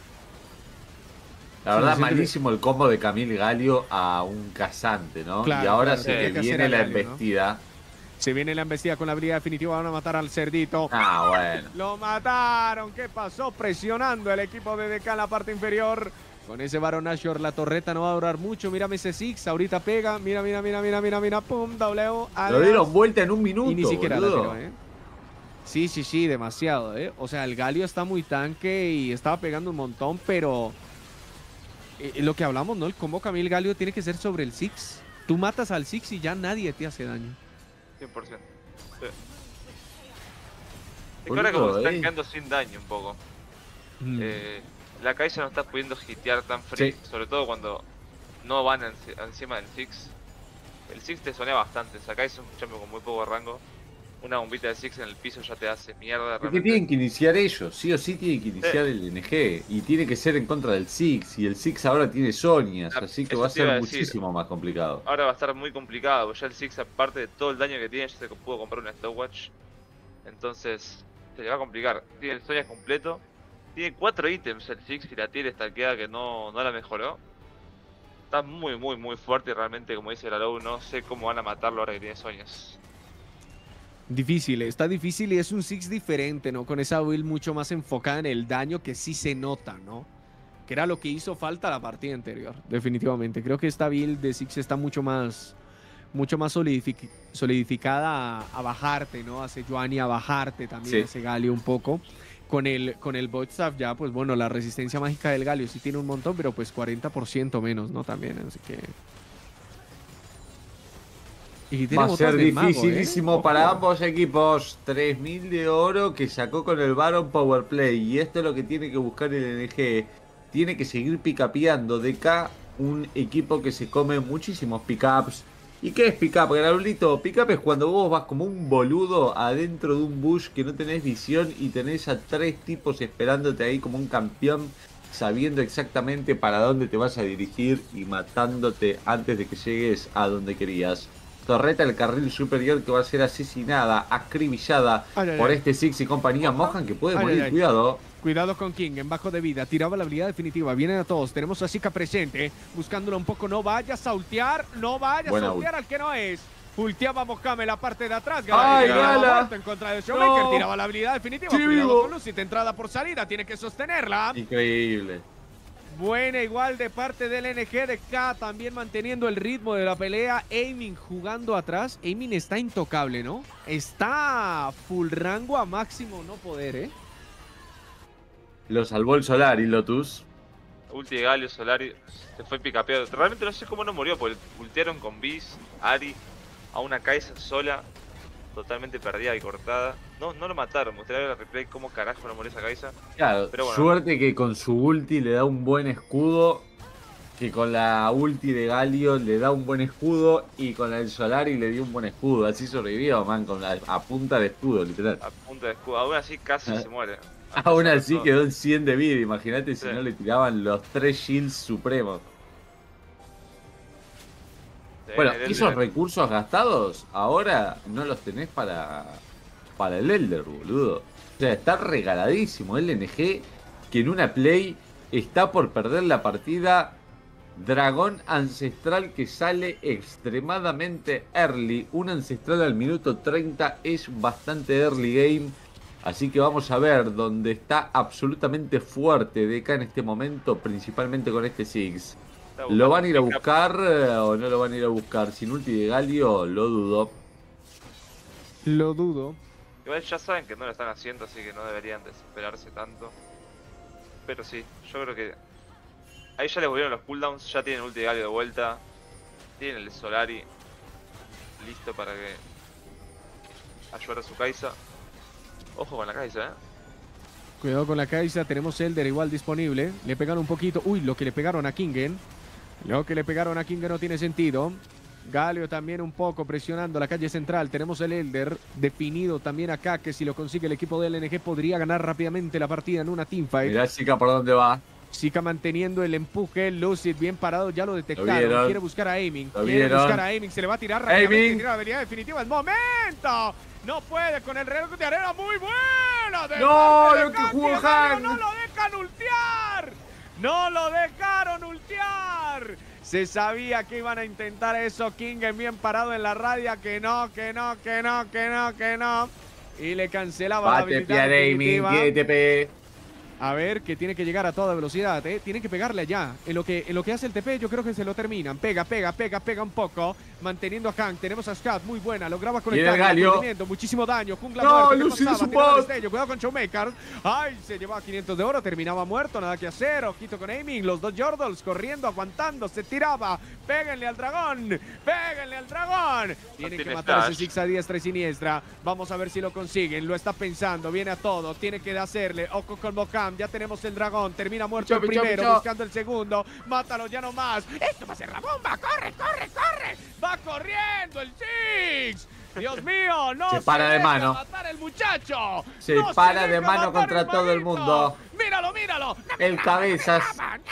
La Sí, verdad, siento que- malísimo el combo de Camille Galio a un cazante, ¿no? Claro, y ahora claro, se tiene le que hacer viene a la Galio, ¿no? embestida. Se viene la embestida con la habilidad definitiva. Van a matar al cerdito. Ah, bueno. Lo mataron. ¿Qué pasó? Presionando el equipo de D K en la parte inferior. Con ese Baron Nashor la torreta no va a durar mucho. Mírame ese Six. Ahorita pega. Mira, mira, mira, mira, mira, mira. Pum, W. Lo alias. dieron vuelta en un minuto, Y ni siquiera la boludo. tiró, ¿eh? Sí, sí, sí, demasiado, ¿eh? O sea, el Galio está muy tanque y estaba pegando un montón, pero... eh, lo que hablamos, ¿no? El combo Camille Galio tiene que ser sobre el Six. Tú matas al Six y ya nadie te hace daño. cien por ciento. Sí. Es que Boludo, ahora como se están eh. quedando sin daño un poco. Mm. Eh, la Kai'Sa no está pudiendo hitear tan free, Sí. sobre todo cuando no van enci- encima del Six. El Six te sonea bastante, Sakai es un champion con muy poco rango. Una bombita de Six en el piso ya te hace mierda. Porque realmente. tienen que iniciar ellos, sí o sí tienen que iniciar Sí. el N G. Y tiene que ser en contra del Six. Y el Six ahora tiene Sonias, Ah, así que eso va a te iba ser a decir. muchísimo más complicado. Ahora va a estar muy complicado, porque ya el Six, aparte de todo el daño que tiene, ya se pudo comprar una stopwatch. Entonces, se le va a complicar. Tiene el Sonia completo. Tiene cuatro ítems el Six y la tier estaqueada que no, no la mejoró. Está muy, muy, muy fuerte y realmente, como dice la Low, no sé cómo van a matarlo ahora que tiene Sonias. Difícil, está difícil y es un Six diferente, ¿no? Con esa build mucho más enfocada en el daño que sí se nota, ¿no? Que era lo que hizo falta la partida anterior, definitivamente. Creo que esta build de Six está mucho más, mucho más solidific- solidificada a, a bajarte, ¿no? A Sejuani a bajarte también, Sí. a ese Galio un poco. Con el, con el Void Staff ya, pues bueno, la resistencia mágica del Galio sí tiene un montón, pero pues cuarenta por ciento menos, ¿no? También, así que... Y tiene Va a botas ser del mago, ¿eh? dificilísimo Ojo. para ambos equipos. tres mil de oro que sacó con el Baron Powerplay. Y esto es lo que tiene que buscar el N G. Tiene que seguir picapeando. D K, un equipo que se come muchísimos pickups. ¿Y qué es pickup, Graulito? Pickup es cuando vos vas como un boludo adentro de un bush que no tenés visión y tenés a tres tipos esperándote ahí como un campeón, sabiendo exactamente para dónde te vas a dirigir y matándote antes de que llegues a donde querías. Torreta el carril superior que va a ser asesinada, acribillada Ay, ay, por ay. este Six y compañía. Mohan que puede Ay, morir, ay, ay. cuidado. Cuidado con King, en bajo de vida, tiraba la habilidad definitiva, vienen a todos, tenemos a Zika presente, buscándolo un poco, no vayas a ultear, no vayas Buena a ultear al que no es. Ulteaba Mokame la parte de atrás, ¡Ay, tiraba Gala! muerto en contra de Showmaker, No. tiraba la habilidad definitiva, Sí, cuidado vivo. con Lucid, entrada por salida, tiene que sostenerla. Increíble. Buena igual de parte del N G de K, también manteniendo el ritmo de la pelea. Aiming jugando atrás. Aiming está intocable, ¿no? Está full rango a máximo no poder, ¿eh? Lo salvó el Solar y Lotus. Ulti de Galio, Solari, se fue picapeado. Realmente no sé cómo no murió, porque ultearon con Biz, Ari, a una Kai'Sa sola. totalmente perdida y cortada. No, no lo mataron, me gustaría ver el replay cómo carajo no murió esa Kai'Sa. Claro, Pero bueno. suerte que con su ulti le da un buen escudo, que con la ulti de Galio le da un buen escudo y con la del Solari le dio un buen escudo. Así sobrevivió, man, con la, a punta de escudo, literal. A punta de escudo, aún así casi se muere. A Aún pesar de así todo. quedó en cien de vida, imagínate si Sí. no le tiraban los tres shields supremos. Se Bueno, viene el esos Elder. recursos gastados ahora no los tenés para, para el Elder, boludo. O sea, está regaladísimo el N G, que en una play está por perder la partida. Dragón ancestral que sale extremadamente early. Un ancestral al minuto treinta es bastante early game. Así que vamos a ver dónde está absolutamente fuerte D K en este momento, principalmente con este Six. Está ¿Lo buscando van a ir a un pick-up. buscar eh, o no lo van a ir a buscar? Sin ulti de Galio, lo dudo. Lo dudo. Igual ya saben que no lo están haciendo, así que no deberían desesperarse tanto. Pero sí, yo creo que ahí ya les volvieron los cooldowns, ya tienen ulti de Galio de vuelta. Tienen el Solari listo para que ayudar a su Kai'Sa. Ojo con la Kai'Sa, eh. Cuidado con la Kai'Sa, tenemos Elder igual disponible. Le pegaron un poquito. Uy, lo que le pegaron a Kingen. Lo que le pegaron a Kingen no tiene sentido. Galio también un poco presionando la calle central. Tenemos el Elder definido también acá, que si lo consigue el equipo del L N G podría ganar rápidamente la partida en una teamfight. Mirá, chica, por dónde va. Sika manteniendo el empuje, Lucid bien parado, ya lo detectaron. vieron. Quiere buscar a Aiming. Lo Quiere vieron. buscar a Aiming. Se le va a tirar rápidamente. Aiming. Tiene la habilidad definitiva. ¡Es momento! No puede con el reloj de arena. ¡Muy buena! De ¡No! parte de ¡Lo que Kang, jugó y Galio Han! ¡No lo dejan ultear! ¡No lo dejaron ultear! Se sabía que iban a intentar eso. Kingen bien parado en la radia. Que no, que no, que no, que no, que no. Y le cancelaba la Bate, habilidad piar, Aiming, definitiva. que T P. A ver, que tiene que llegar a toda velocidad, ¿eh? Tiene que pegarle allá. En lo que, en lo que hace el T P, yo creo que se lo terminan. Pega, pega, pega, pega un poco. Manteniendo a Kang. Tenemos a Scat, muy buena. Lograba conectar. Viene Galio. Movimiento, muchísimo daño. Jungla No, muerto. ¿Qué Lucy de pasaba? su Tiraba el bot. destello. Cuidado con Showmaker. Ay, se llevaba quinientos de oro. Terminaba muerto. Nada que hacer. Ojito con Aiming. Los dos Yordles corriendo, aguantando. Se tiraba. Péguenle al dragón. Péguenle al dragón. Tienen que tiene matar a ese flash. Six a diestra y siniestra. Vamos a ver si lo consiguen. Lo está pensando. Viene a todo. Tiene que hacerle. Ojo con Mokam. Ya tenemos el dragón. Termina muerto Pichó, el pichó, primero. pichó. Buscando el segundo. Mátalo ya no más. Esto va a ser la bomba. Corre, corre, corre. Va corriendo el Six. Dios mío, no Se para de deja mano. matar el muchacho. Se No para de deja mano matar contra todo el manito. mundo. Míralo, míralo. El cabezas.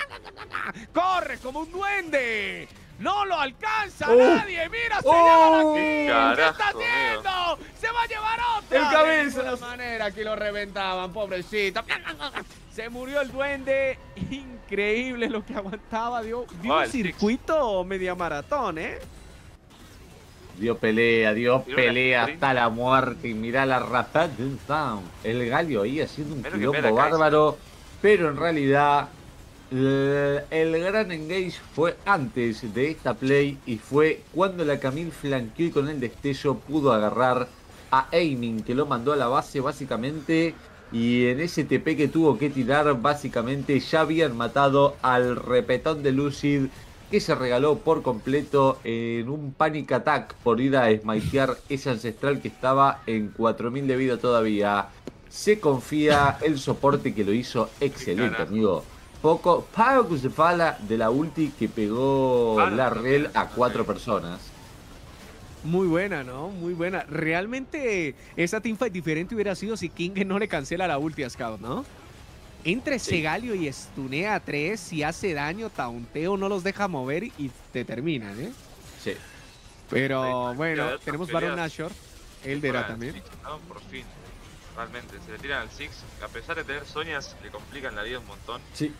Corre como un duende. No lo alcanza Uh. nadie. Mira, se Uh. llevan aquí. ¿Qué ¿Qué carajo, está haciendo? Se va a llevar otra. El cabezas. De ninguna manera que lo reventaban, pobrecito. Se murió el duende. Increíble lo que aguantaba. Dio, dio Ah, un el Six. circuito media maratón, ¿eh? Dio pelea, dio Tiró una pelea sprint. hasta la muerte. Y mirá la rapaz de un sound. El Galio ahí haciendo un Menos que quilombo pega Kai'Sa. bárbaro. Pero en realidad el, el gran engage fue antes de esta play. Y fue cuando la Camille flanqueó y con el destello pudo agarrar a Aiming, que lo mandó a la base básicamente. Y en ese T P que tuvo que tirar, básicamente ya habían matado al repetón de Lucid, que se regaló por completo en un panic attack por ir a smitear ese ancestral que estaba en cuatro mil de vida todavía. Se confía el soporte que lo hizo excelente, Carajo. amigo. Poco, poco se fala de la ulti que pegó Ah, la no, rel no, a no, cuatro no. personas. Muy buena, ¿no? Muy buena. Realmente esa teamfight diferente hubiera sido si King no le cancela la ulti a Scout, ¿no? Entre Sí. Segalio y stunea a tres, si hace daño, taunteo, no los deja mover y te terminan, ¿eh? Sí. Pero Sí, bueno, otras tenemos peleas. Baron Nashor, Eldera Fuera del también. Six, ¿no? Por fin. Realmente, se le tiran al Six. A pesar de tener Sonias, le complican la vida un montón. Sí.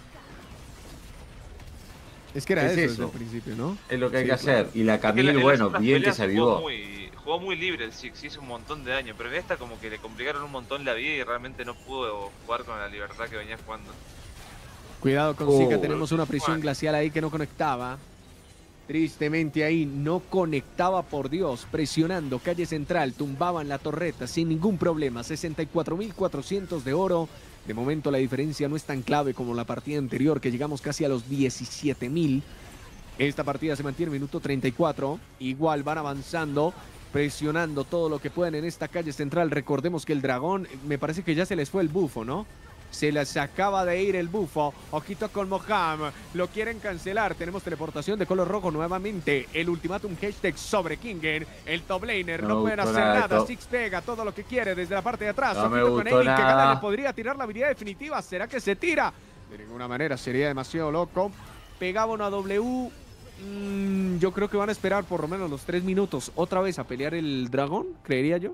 Es que era Es eso, eso. desde el principio, ¿no? Es lo que hay Sí, que hacer. claro. Y la Es que en Camille, las bueno, otras bien que peleas se jugó avivó. muy, jugó muy libre el Six, hizo un montón de daño. Pero en esta como que le complicaron un montón la vida y realmente no pudo jugar con la libertad que venía jugando. Cuidado con Oh. Zika, tenemos una prisión Bueno. glacial ahí que no conectaba. Tristemente ahí no conectaba, por Dios, presionando calle central, tumbaban la torreta sin ningún problema, sesenta y cuatro mil cuatrocientos de oro. De momento la diferencia no es tan clave como la partida anterior, que llegamos casi a los diecisiete mil. Esta partida se mantiene minuto treinta y cuatro, igual van avanzando. presionando todo lo que puedan en esta calle central. Recordemos que el dragón, me parece que ya se les fue el bufo, ¿no? Se les acaba de ir el bufo. Ojito con Moham. Lo quieren cancelar. Tenemos teleportación de color rojo nuevamente. El ultimátum hashtag sobre Kingen. El top laner. No, No pueden gustó hacer nada nada. esto. Six pega todo lo que quiere desde la parte de atrás. No me Ojito con gustó Aiming, que nada. Gala le podría tirar la habilidad definitiva. ¿Será que se tira? De ninguna manera. Sería demasiado loco. Pegaba una W. Mm, yo creo que van a esperar por lo menos los tres minutos otra vez a pelear el dragón, creería yo.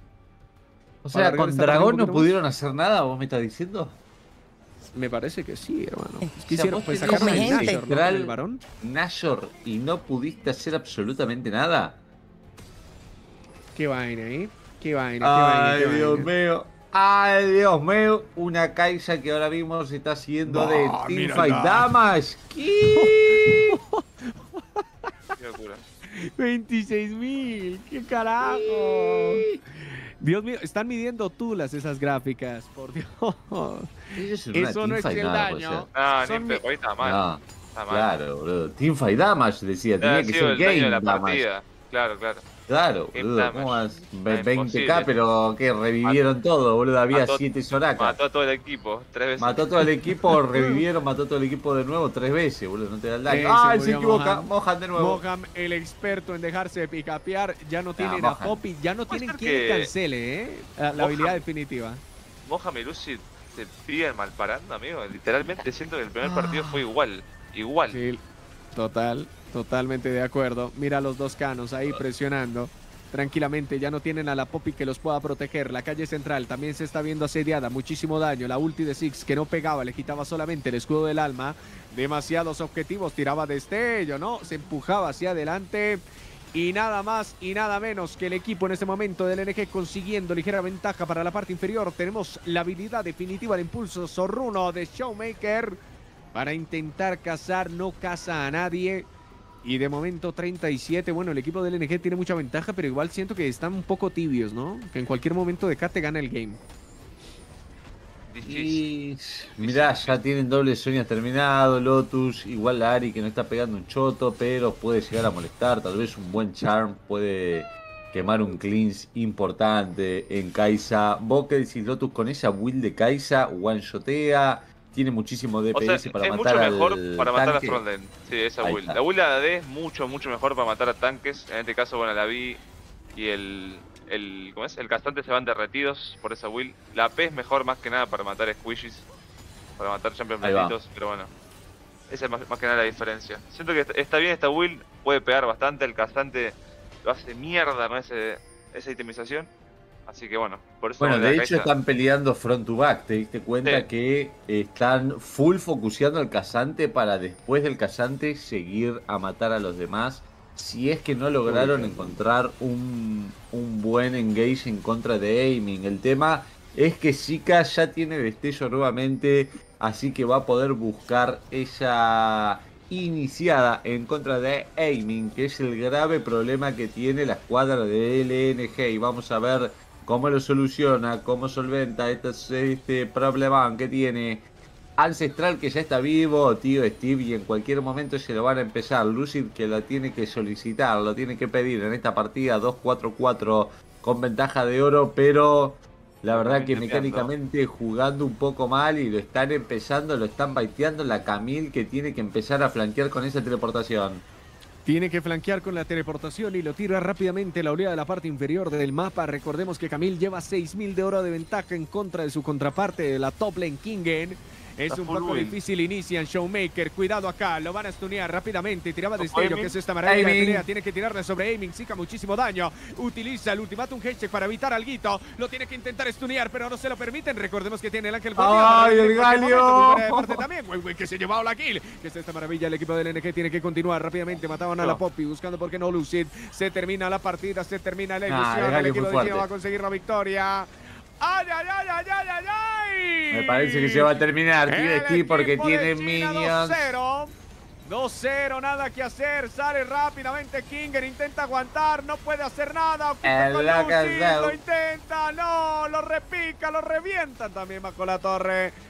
O Para sea, alargar con esta partida un Dragón no poquito más. pudieron hacer nada, ¿vos me estás diciendo? Me parece que sí, hermano. O sea, Quisieron vos pues tenés sacarlo un del gente. Nashor, ¿no? central- Del varón. Nashor y no pudiste hacer absolutamente nada. Qué vaina, ¿eh? Qué vaina, qué vaina, Ay, qué Dios vaina. mío. Ay, Dios mío. Una Kaisa que ahora mismo se está haciendo de Bah, Teamfight mírala. Damage. ¿Qué? Qué locura. veintiséis mil, qué carajo. Dios mío, están midiendo tulas esas gráficas, por Dios. Ellos en una Eso no es teamfight el nada puede daño. Ah, ni Son en mi- pedo, ahí está mal. No, Está mal. claro, boludo. Teamfight Damage decía, Debe tenía haber que sido ser el daño de Game la Damage. partida. Claro, claro. Claro, Game boludo. damage. ¿Cómo vas? Ah, veinte K, imposible. pero que revivieron todo, boludo. Había Mató- siete Soraka. Mató a todo el equipo, tres veces. Mató todo el equipo, revivieron, mató todo el equipo de nuevo tres veces, boludo. No te da el daño. Sí, ¡Ah, se él se murió equivoca! Mohan. Mohan de nuevo. Moham, el experto en dejarse de picapear, ya no tienen Ah, a Mohan. Poppy, ya no Puede tienen ser quien que- cancele, ¿eh? La, la Mohan- habilidad definitiva. Mohamed y Lucy se siguen malparando, amigo. Literalmente siento que el primer partido fue igual. Igual. Sí, total, totalmente de acuerdo. Mira los dos canos ahí presionando. Tranquilamente, ya no tienen a la Poppy que los pueda proteger. La calle central también se está viendo asediada. Muchísimo daño. La ulti de Six que no pegaba, le quitaba solamente el escudo del alma. Demasiados objetivos, tiraba destello, ¿no? Se empujaba hacia adelante. Y nada más y nada menos que el equipo en este momento del N G consiguiendo ligera ventaja para la parte inferior. Tenemos la habilidad definitiva de impulso zorruno de Showmaker para intentar cazar. No caza a nadie. Y de momento treinta y siete, bueno, el equipo del N G tiene mucha ventaja, pero igual siento que están un poco tibios, ¿no? Que en cualquier momento de K te gana el game. Difícil. Y mirá, ya tienen doble Sonia terminado, Lotus, igual la Ari que no está pegando un choto, pero puede llegar a molestar, tal vez un buen charm puede quemar un cleanse importante en Kaisa. Vos qué decís, Lotus, con esa build de Kaisa, one-shotea, tiene muchísimo O D P sea, S para es matar mucho al mejor para matar tanque. a frontline. Sí, esa Ahí build. está. La build de A D es mucho, mucho mejor para matar a tanques. En este caso, bueno, la Vi y el, el, ¿cómo es? El castante se van derretidos por esa build. La P es mejor más que nada para matar squishies, para matar champions Ahí va. benditos, pero bueno. Esa es más, más que nada la diferencia. Siento que está- está bien esta build, puede pegar bastante. El castante lo hace mierda con ese, esa itemización. Así que bueno, por eso Bueno, la de Kaisa- hecho están peleando front to back, te diste cuenta Sí. que están full focuseando al cazante para después del cazante seguir a matar a los demás. Si es que no lograron Uy, encontrar un, un buen engage en contra de Aiming. El tema es que Zika ya tiene destello nuevamente, así que va a poder buscar esa iniciada en contra de Aiming, que es el grave problema que tiene la escuadra de L N G. Y vamos a ver cómo lo soluciona, cómo solventa este, este problema que tiene Ancestral, que ya está vivo, tío Steve, y en cualquier momento se lo van a empezar. Lucid, que lo tiene que solicitar, lo tiene que pedir en esta partida dos cuatro cuatro con ventaja de oro, pero la verdad que Intentando. mecánicamente jugando un poco mal y lo están empezando, lo están baiteando la Camille, que tiene que empezar a flanquear con esa teleportación. Tiene que flanquear con la teleportación y lo tira rápidamente la oleada de la parte inferior del mapa. Recordemos que Camille lleva seis mil de oro de ventaja en contra de su contraparte de la top lane Kingen. Es Está un full poco win. difícil, inician Showmaker. Cuidado acá, lo van a stunear rápidamente. Tiraba Ojo, destello, Aiming. que es esta maravilla de Aiming. pelea. Tiene que tirarle sobre Aiming, Zika muchísimo daño. Utiliza el ultimátum hashtag para evitar al Guito. Lo tiene que intentar stunear, pero no se lo permiten. Recordemos que tiene el ángel guardián. ¡Ay, Para el en cualquier galio! momento, muy buena de parte también. Muy buen que se ha llevado la kill. Que es esta maravilla. El equipo del N G tiene que continuar rápidamente. Mataban a la No. Poppy, buscando por qué no Lucid. Se termina la partida, se termina la Ah, ilusión. el el galio equipo fue de China fuerte. va a conseguir la victoria. ¡Ay, ay, ay, ay, ay, ay, ay! Me parece que se va a terminar, tío El Steve, porque equipo de tiene China minions. dos cero. dos cero, nada que hacer. Sale rápidamente Kinger, intenta aguantar, no puede hacer nada. Ojito El con loco Lucy, Zeu. lo intenta, no, lo repica, lo revientan también bajo la torre.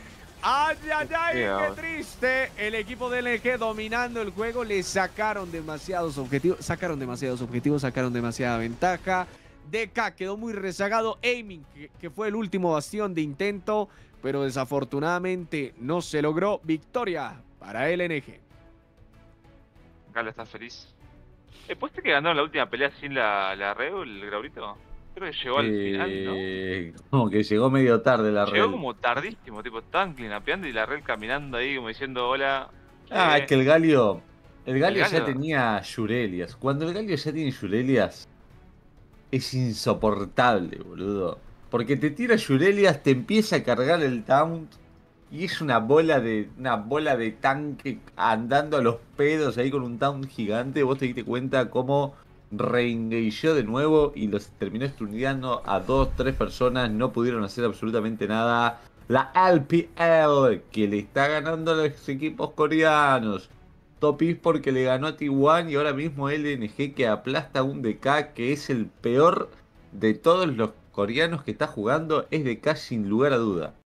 ¡Ay, ay, ay! Hostia. ¡Qué triste! El equipo de L G dominando el juego. Le sacaron demasiados objetivos. Sacaron demasiados objetivos, sacaron demasiada ventaja. D K quedó muy rezagado. Aiming, que, que fue el último bastión de intento, pero desafortunadamente no se logró. Victoria para L N G. Gala está feliz. Eh, ¿Puede ser que ganaron la última pelea sin la, la Reu, el Graurito? Creo que llegó al final, Eh, Como que llegó medio tarde la ¿no? Llegó red. como tardísimo, tipo, estaban clinapeando y la Red caminando ahí como diciendo hola. Ah, eh, es que el Galio. El Galio El ya Galio- tenía Yurelias. Cuando el Galio ya tiene Yurelias, es insoportable, boludo. Porque te tira Yurelias, te empieza a cargar el taunt. Y es una bola de. Una bola de tanque andando a los pedos ahí con un taunt gigante. Vos te diste cuenta cómo reengageó de nuevo y los terminó estuneando a dos, tres personas. No pudieron hacer absolutamente nada. La L P L que le está ganando a los equipos coreanos. Top Esports que le ganó a T uno y ahora mismo L N G que aplasta a un D K que es el peor de todos los coreanos que está jugando. Es D K sin lugar a duda.